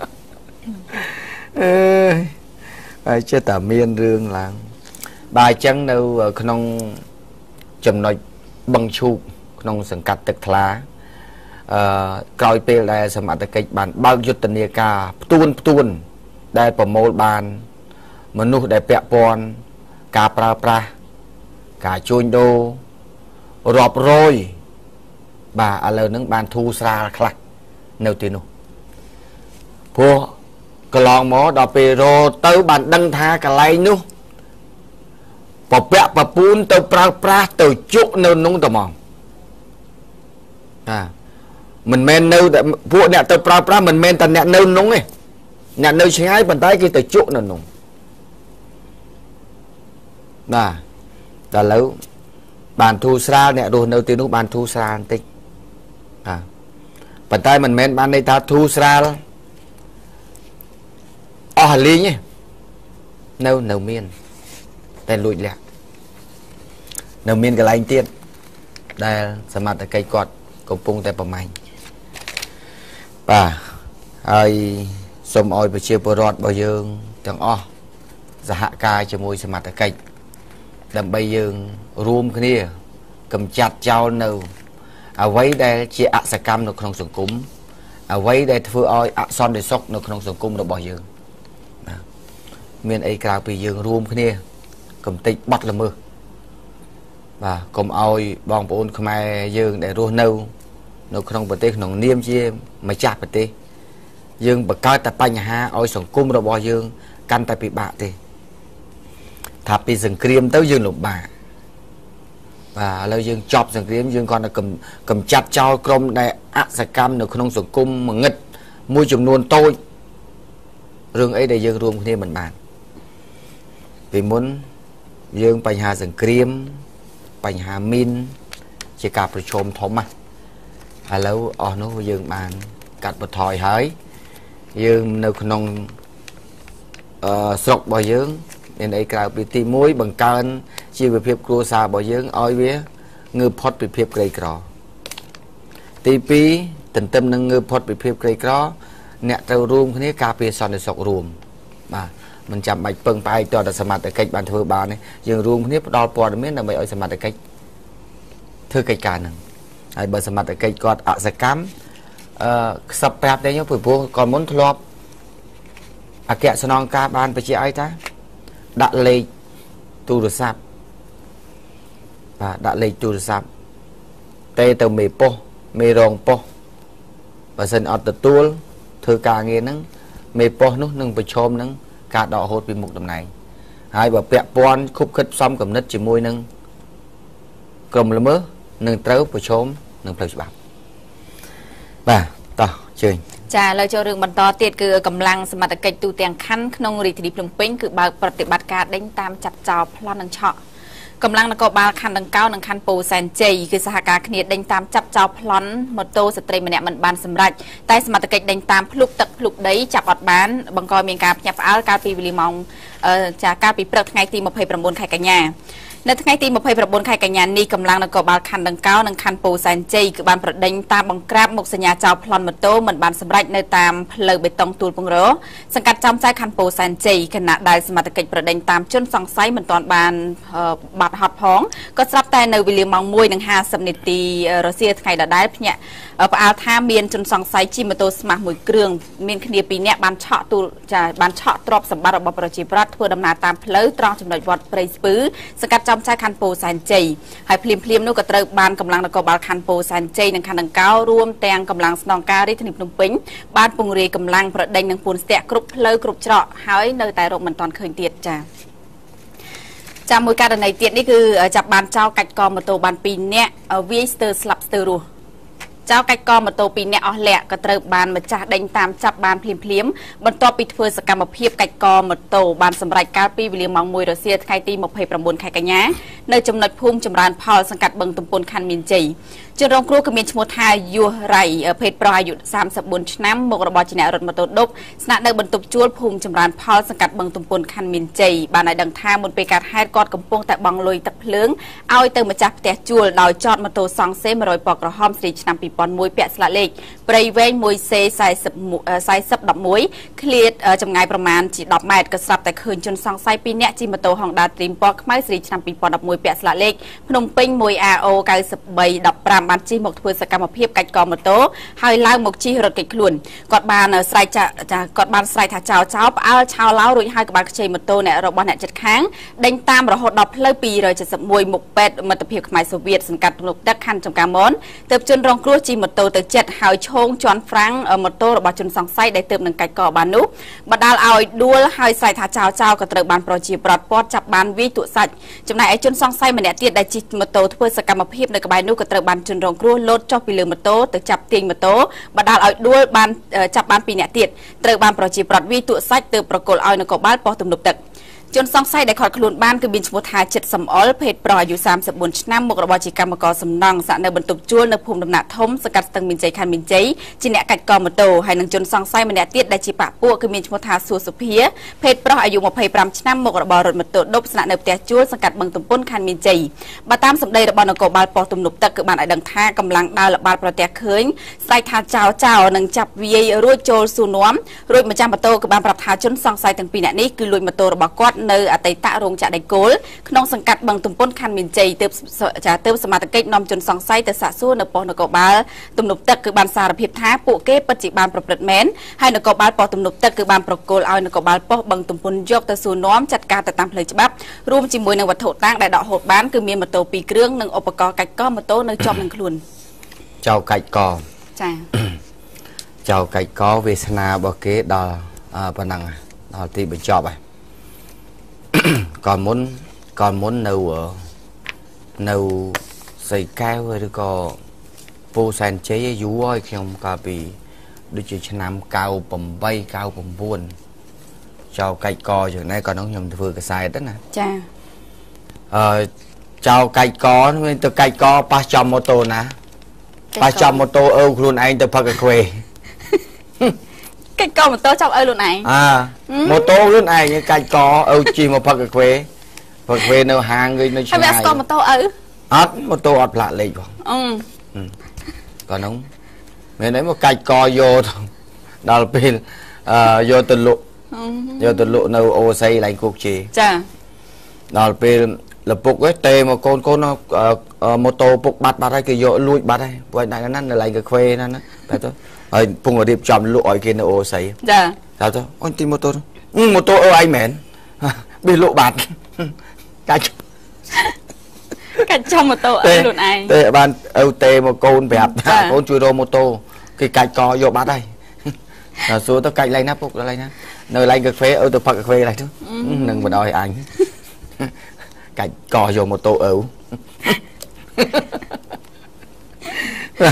ai chưa tả miền dương là bài chân đâu không chấm nói bằng chu không sừng cắt tịch lá coi pe làสมัติកិច្ចបានបើកយុទ្ធនាការផ្ទួនផ្ទួនដែលប្រមូលបានមនុស្សដែលពាក់ព័ន្ធការប្រើប្រាស់ការជួញដូររាប់រយបាទឥឡូវហ្នឹងបានធូរស្រាលខ្លះនៅទីនោះព្រោះកន្លងមកដល់ពេលរទៅបានដឹងថាកន្លែងនោះពពាក់ពពូនទៅប្រើប្រាស់ទៅជក់នៅនោះតែមកបាទមិនមែននៅពួកអ្នកទៅប្រើប្រាស់មិនមែនតែអ្នកនៅនោះទេអ្នកនៅឆ្ងាយប៉ុន្តែគេទៅជក់នៅនោះបាទដល់ឥឡូវបានធូរស្រាលអ្នករស់នៅទីនោះបានធូរស្រាលបន្តិចបាទប៉ុន្តែមិនមែនបានន័យថាធូរស្រាលអស់លីងទេនៅនៅមានតែលួចលាក់នៅមានកន្លែងទៀតដែលសមត្ថកិច្ចគាត់កំពុងតែប្រម៉ាញ់បាទហើយសូមឲ្យប្រជាពលរដ្ឋរបស់យើងទាំងអស់សហការជាមួយសមត្ថកិច្ចដើម្បីយើងរួមគ្នាកម្ចាត់ចោលនៅអ្វីដែលជាអសកម្មនៅក្នុងសង្គមអ្វីដែលធ្វើឲ្យអសន្តិសុខនៅក្នុងសង្គមរបស់យើងណាមានអីក្រៅពីយើងរួមគ្នាកំតិចបាត់ល្មើសបាទកុំឲ្យបងប្អូនខ្មែរយើងដែលរស់នៅនៅក្នុងប្រទេសក្នុងនាមជាម្ចាស់ប្រទេសយើងបង្កើតតែបញ្ហាឲ្យសង្គមរបស់យើងកាន់តែពិបាកទេថាពីសង្គ្រាមទៅយើងលំបាកបាទឥឡូវយើងចប់សង្គ្រាមយើងគាត់តែកំចាត់ចោលក្រុមដែលអសកម្មនៅក្នុងសង្គមមួយងឹតមួយចំនួនតូចរឿងអីដែលយើងរួមគ្នាមិនបានពីមុនយើងបញ្ហាសង្គ្រាមបញ្ហាមីនជាការប្រឈមធំណាស់ឥឡូវអស់នោះយើងបានកាត់បន្ថយហើយយើងនៅក្នុងអឺស្រុករបស់យើងមានអីក្រៅពីទីមួយបង្កើនជីវភាពគ្រួសាររបស់យើងឲ្យវាងើបផុតពីភាពក្រីក្រទីពីរទន្ទឹមនឹងងើបផុតពីភាពក្រីក្រអ្នកត្រូវរួមគ្នាការពារសន្តិសុខរួមបាទមិនចាំបាច់ពឹងផ្អែកតតែសមត្ថកិច្ចបានធ្វើបានទេយើងរួមគ្នាផ្ដល់ព័ត៌មានដើម្បីឲ្យសមត្ថកិច្ចធ្វើកិច្ចការហ្នឹងហើយបើសមត្ថកិច្ចគាត់អសកម្មអឺខ្សឹបប្រាប់តែខ្ញុំពីព្រោះគាត់មុនធ្លាប់អគ្គស្នងការបានបញ្ជាក់ឲ្យថាដាក់លេខទូរស័ព្ទបាទដាក់លេខទូរស័ព្ទទេទៅមេប៉ុស្តិ៍មេរងប៉ុស្តិ៍បើសិនអត់ទទួលធ្វើការងារហ្នឹងមេប៉ុស្តិ៍នោះនឹងប្រឈមនឹងការដកហូតពីមុខតំណែងហើយបើពាក់ព័ន្ធខុបខិតផ្សំគំនិតជាមួយនឹងក្រុមល្មើសនឹងត្រូវប្រឈមនឹងផ្លូវច្បាប់បាទតោះជើញចាឥឡូវចូលរឿងបន្តទៀតគឺកម្លាំងសមត្ថកិច្ចទូទាំងខណ្ឌក្នុងរាជធានីភ្នំពេញគឺបើកប្រតិបត្តិការដេញតាមចាប់ចោលប្លន់និងឆក់កម្លាំងនគរបាលខណ្ឌដង្កោនិងខណ្ឌពោធិ៍សែនជ័យគឺសហការគ្នាដេញតាមចាប់ចោលប្លន់ម៉ូតូស្ត្រីម្នាក់មិនបានសម្រេចតែសមត្ថកិច្ចដេញតាមភ្លុកទឹកភ្លុកដីចាប់អត់បានបង្កមានការភ្ញាក់ផ្អើលកាលពីវេលាម៉ោងចាកាលពីព្រឹកថ្ងៃទីម្ភៃប្រាំបួនខែកញ្ញានៅថ្ងៃទីម្ភៃប្រាំបួនខែកញ្ញានេះកម្លាំងនគរបាលខណ្ឌដង្កោនិងខណ្ឌពោធិ៍សែនជ័យគឺបានប្រដេញតាមបង្ក្រាបមុខសញ្ញាចោលប្លន់ម៉ូតូមិនបានសម្រេចនៅតាមផ្លូវបេតុងទួលពងរសង្កាត់ចំចៅខណ្ឌពោធិ៍សែនជ័យខណៈដែលសមត្ថកិច្ចប្រដេញតាមជនសង្ស័យមិនទាន់បានបាត់ហត់ផងក៏ស្រាប់តែនៅវេលាម៉ោងមួយនិងហាសិបនាទីរសៀលថ្ងៃដដែលភ្នាក់ផ្អើលថាមានជនសង្ស័យជិះម៉ូតូស្មាស់មួយគ្រឿងមានគ្នាពីរនាក់បានឆក់ទូលចាបានឆក់ទ្រព្យសម្បត្តិរបស់ប្រជាប្រដ្ឋធ្វើដំណើរតាមផ្លូវត្រង់ចំណុចវត្តព្រៃស្ពឺសង្កាត់ចំចៅខណ្ឌពោធិ៍សែនជ័យហើយភ្លាមភ្លាមនោះក៏ត្រូវបានកម្លាំងនគរបាលខណ្ឌពោធិ៍សែនជ័យនិងខណ្ឌដង្កោរួមទាំងកម្លាំងស្នងការរាជធានីភ្នំពេញបានពង្រាយកម្លាំងប្រដេញនឹងពួនស្ទាក់គ្រប់ផ្លូវគ្រប់ច្រកហើយនៅតែរកមិនទាន់ឃើញទៀតចា៎ចាំមួយករណីទៀតនេះគឺចាប់បានចោរកាច់កម៉ូតូបានពីរនាក់វាយស្ទើរស្លាប់ស្ទើររស់ចៅកាច់កម៉ូតូពីរនាក់អស់លាក់ក៏ត្រូវបានម្ចាស់ដេញតាមចាប់បានភ្លាមភ្លាមបន្ទាប់ពីធ្វើសកម្មភាពកាច់កម៉ូតូបានសម្រេចកាលពីវេលាម៉ោងមួយរសៀលថ្ងៃទីម្ភៃប្រាំបួនខែកញ្ញានៅចំណុចភូមិចម្រើនផលសង្កាត់បឹងទំពុនខណ្ឌមានជ័យជនរងគ្រោះគឺមានឈ្មោះថាយុះរៃភេទប្រុសអាយុសាមសិបបួនឆ្នាំមុខរបរជាអ្នករត់ម៉ូតូឌុបស្នាក់នៅបន្ទប់ជួលភូមិចម្រើនផលសង្កាត់បឹងទំពុនខណ្ឌមានជ័យបានឲ្យដឹងថាមុនពេលកើតហេតុគាត់កំពុងតែបង់លុយទឹកភ្លើងឲ្យទៅម្ចាស់ផ្ទះជួលដោយចតម៉ូតូសង់សេមួយរយពណ៌ក្រហមស្រីឆ្នាំពីរពាន់មួយពាក់ស្លាកលេខព្រៃវែង មួយសេ សែសិប សែសិប ដប់មួយឃ្លាតចម្ងាយប្រមាណជាដប់ម៉ែត្រក៏ស្រាប់តែឃើញជនសង្ស័យពីរនាក់ជិះម៉ូតូ Honda Dream ពណ៌ខ្មៅស្រីឆ្នាំពីរពាន់ដប់មួយពាក់ស្លាកលេខភ្នំពេញ មួយ អារ អូ កៅសិបបី ដប់ប្រាំបានជិះមកធ្វើសកម្មភាពកាច់កម៉ូតូហើយឡើងមកជិះរត់គេចខ្លួនគាត់បានស្រែកចាគាត់បានស្រែកថាចោលចោលផ្អើលឆោឡោរួចហើយក៏បានខ្ចីម៉ូតូអ្នករបស់អ្នកជិតខាងដេញតាមរហូតដល់ផ្លូវពីរយเจ็ดสิบเอ็ดមុខពេទ្យមិត្តភាពខ្មែរសូវៀតសង្កាត់ភ្នំទឹកខណ្ឌចំការមនទើបជនរងគ្រោះជិះម៉ូតូទៅចិត្តហើយឈោងជន់ហ្វ្រាំងម៉ូតូរបស់ជនសង្ស័យដែលទើបនឹងកាច់កបាននោះបណ្ដាលឲ្យដួលហើយស្រែកថាចោលចោលក៏ត្រូវបានប្រជាប្រដ្ឋពាត់ចាប់បានវាយទក់សាច់ចំណែកឯជនសង្ស័យម្នាក់ទៀតដែលជិះម៉ូតូធ្វើសកម្មភាពនៅក្បែរនោះក៏ត្រូវបានជនរងគ្រោះលោតចុះពីលើម៉ូតូទៅចាប់ទាញម៉ូតូបណ្ដាលឲ្យដួលបានចាប់បានពីរនាក់ទៀតត្រូវបានប្រជាប្រដ្ឋវាយទក់សាច់ទើបប្រគល់ឲ្យនគរបាលប៉ុស្តិ៍ទំនប់ទឹកជនសង្ស័យដែលខាត់ខ្លួនបានគឺមានឈ្មោះថាចិត្តសំអល់ភេទប្រុសអាយុសាមសិបបួនឆ្នាំមុខរបរជាកម្មករសំណង់ស្នាក់នៅបន្ទប់ជួលនៅភូមិដំណាក់ធំសង្កាត់ស្ទឹងមានជ័យខណ្ឌមានជ័យជាអ្នកកាច់កម៉ូតូហើយនឹងជនសង្ស័យម្នាក់ទៀតដែលជាប៉ាពួកគឺមានឈ្មោះថាសួសុភាភេទប្រុសអាយុម្ភៃប្រាំឆ្នាំមុខរបររត់ម៉ូតូឌុបស្នាក់នៅផ្ទះជួលសង្កាត់បឹងទំពុនខណ្ឌមានជ័យបើតាមសម្ដីរបស់នគរបាលប៉ុស្តិ៍ទំនប់ទឹកគឺបានឲ្យដឹងថាកម្លាំងដើរល្បាតប្រទះឃើញស្រែកថាចោលចោលនិងចាប់វាយរួចចូលសួរនាំរួចម្ចាស់ម៉ូតូគឺបានប្រាប់ថាជនសង្ស័យទាំងពីរនាក់នេះគឺលួចម៉ូតូរបស់គាត់នៅអតីតរោងចក្រដៃគោលក្នុងសង្កាត់បឹងទំពុនខណ្ឌមានជ័យទើបចាទើបសមត្ថកិច្ចនាំជនសង្ស័យទៅសាកសួរនៅប៉ុស្តិ៍នគរបាលទំនប់ទឹកគឺបានសារភាពថាពួកគេពិតជាបានប្រព្រឹត្តមែនហើយនគរបាលប៉ុស្តិ៍ទំនប់ទឹកគឺបានប្រគល់ឲ្យនគរបាលប៉ុស្តិ៍បឹងទំពុនយកទៅសួរនាំចាត់ការទៅតាមផ្លូវច្បាប់រួមជាមួយនឹងវត្ថុតាងដែលដកហូតបានគឺមានម៉ូតូពីរគ្រឿងនិងឧបករណ៍កាច់កម៉ូតូនៅជាប់នឹងខ្លួនចៅកាច់កចាចៅកាច់កវាសនារបស់គេដល់ប៉ុណ្ណឹងដល់ទីបញ្ចប់ហើយก่อนមុនก่อนមុននៅនៅសៃកែវឬក៏ពូសែនជ័យយូរហើយខ្ញុំកាលពីដូចជាឆ្នាំកៅប្រាំបី កៅប្រាំបួនចៅកាច់កយ៉ាងណាក៏នោះខ្ញុំធ្វើកសែតហ្នឹងណាចាអឺចៅកាច់កមានទៅកាច់កប៉ះចំម៉ូតូណាប៉ះចំម៉ូតូអើខ្លួនឯងទៅផឹកកាខ្វេកាច់កម៉ូតូចាប់អើខ្លួនឯងអើម៉ូតូខ្លួនឯងកាច់កអើជិះមកផឹកកាខ្វេផឹកកាខ្វេនៅហាងវិញនៅឆ្ងាយហើយវាស្គាល់ម៉ូតូអើអត់ម៉ូតូអត់ផ្លាកលេខបងអឺក៏នោះមានអីមកកាច់កយកដល់ពេលអឺយកទៅលក់យកទៅលក់នៅអូស័យឡើងគោកជេចាដល់ពេលលពុកឯទេមកកូនកូនម៉ូតូពុកបាត់បាត់ហើយគេយកលួចបាត់ហើយព្រោះដាក់ណានៅឡើងកាខ្វេណាណាបែបទៅហើយពងរៀបចំលក់ឲ្យគេនៅអូស័យចាដល់ទៅអូនទីម៉ូតូម៉ូតូអើឯងមែនបេះលក់បាត់កាច់កាច់ចំម៉ូតូអើខ្លួនឯងទេបានឪទេមកកូនប្រាប់ថាកូនជួយរកម៉ូតូគេកាច់កយកបាត់ហើយដល់សួរទៅកាច់ឡើងណាពុកឡើងណានៅឡើងកាហ្វេឪទៅផឹកកាហ្វេឡើងទៅនឹងបណ្ដោយអញកាច់កយកម៉ូតូឪ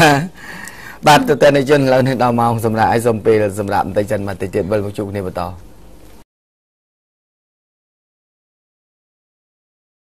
បាទទៅតែនៃជនឥឡូវនេះដល់ម៉ោងសម្រាប់ឲ្យសុំពេលសម្រាប់បន្តិចសិនមកតិចទៀតវិលមកជួបគ្នាបន្ត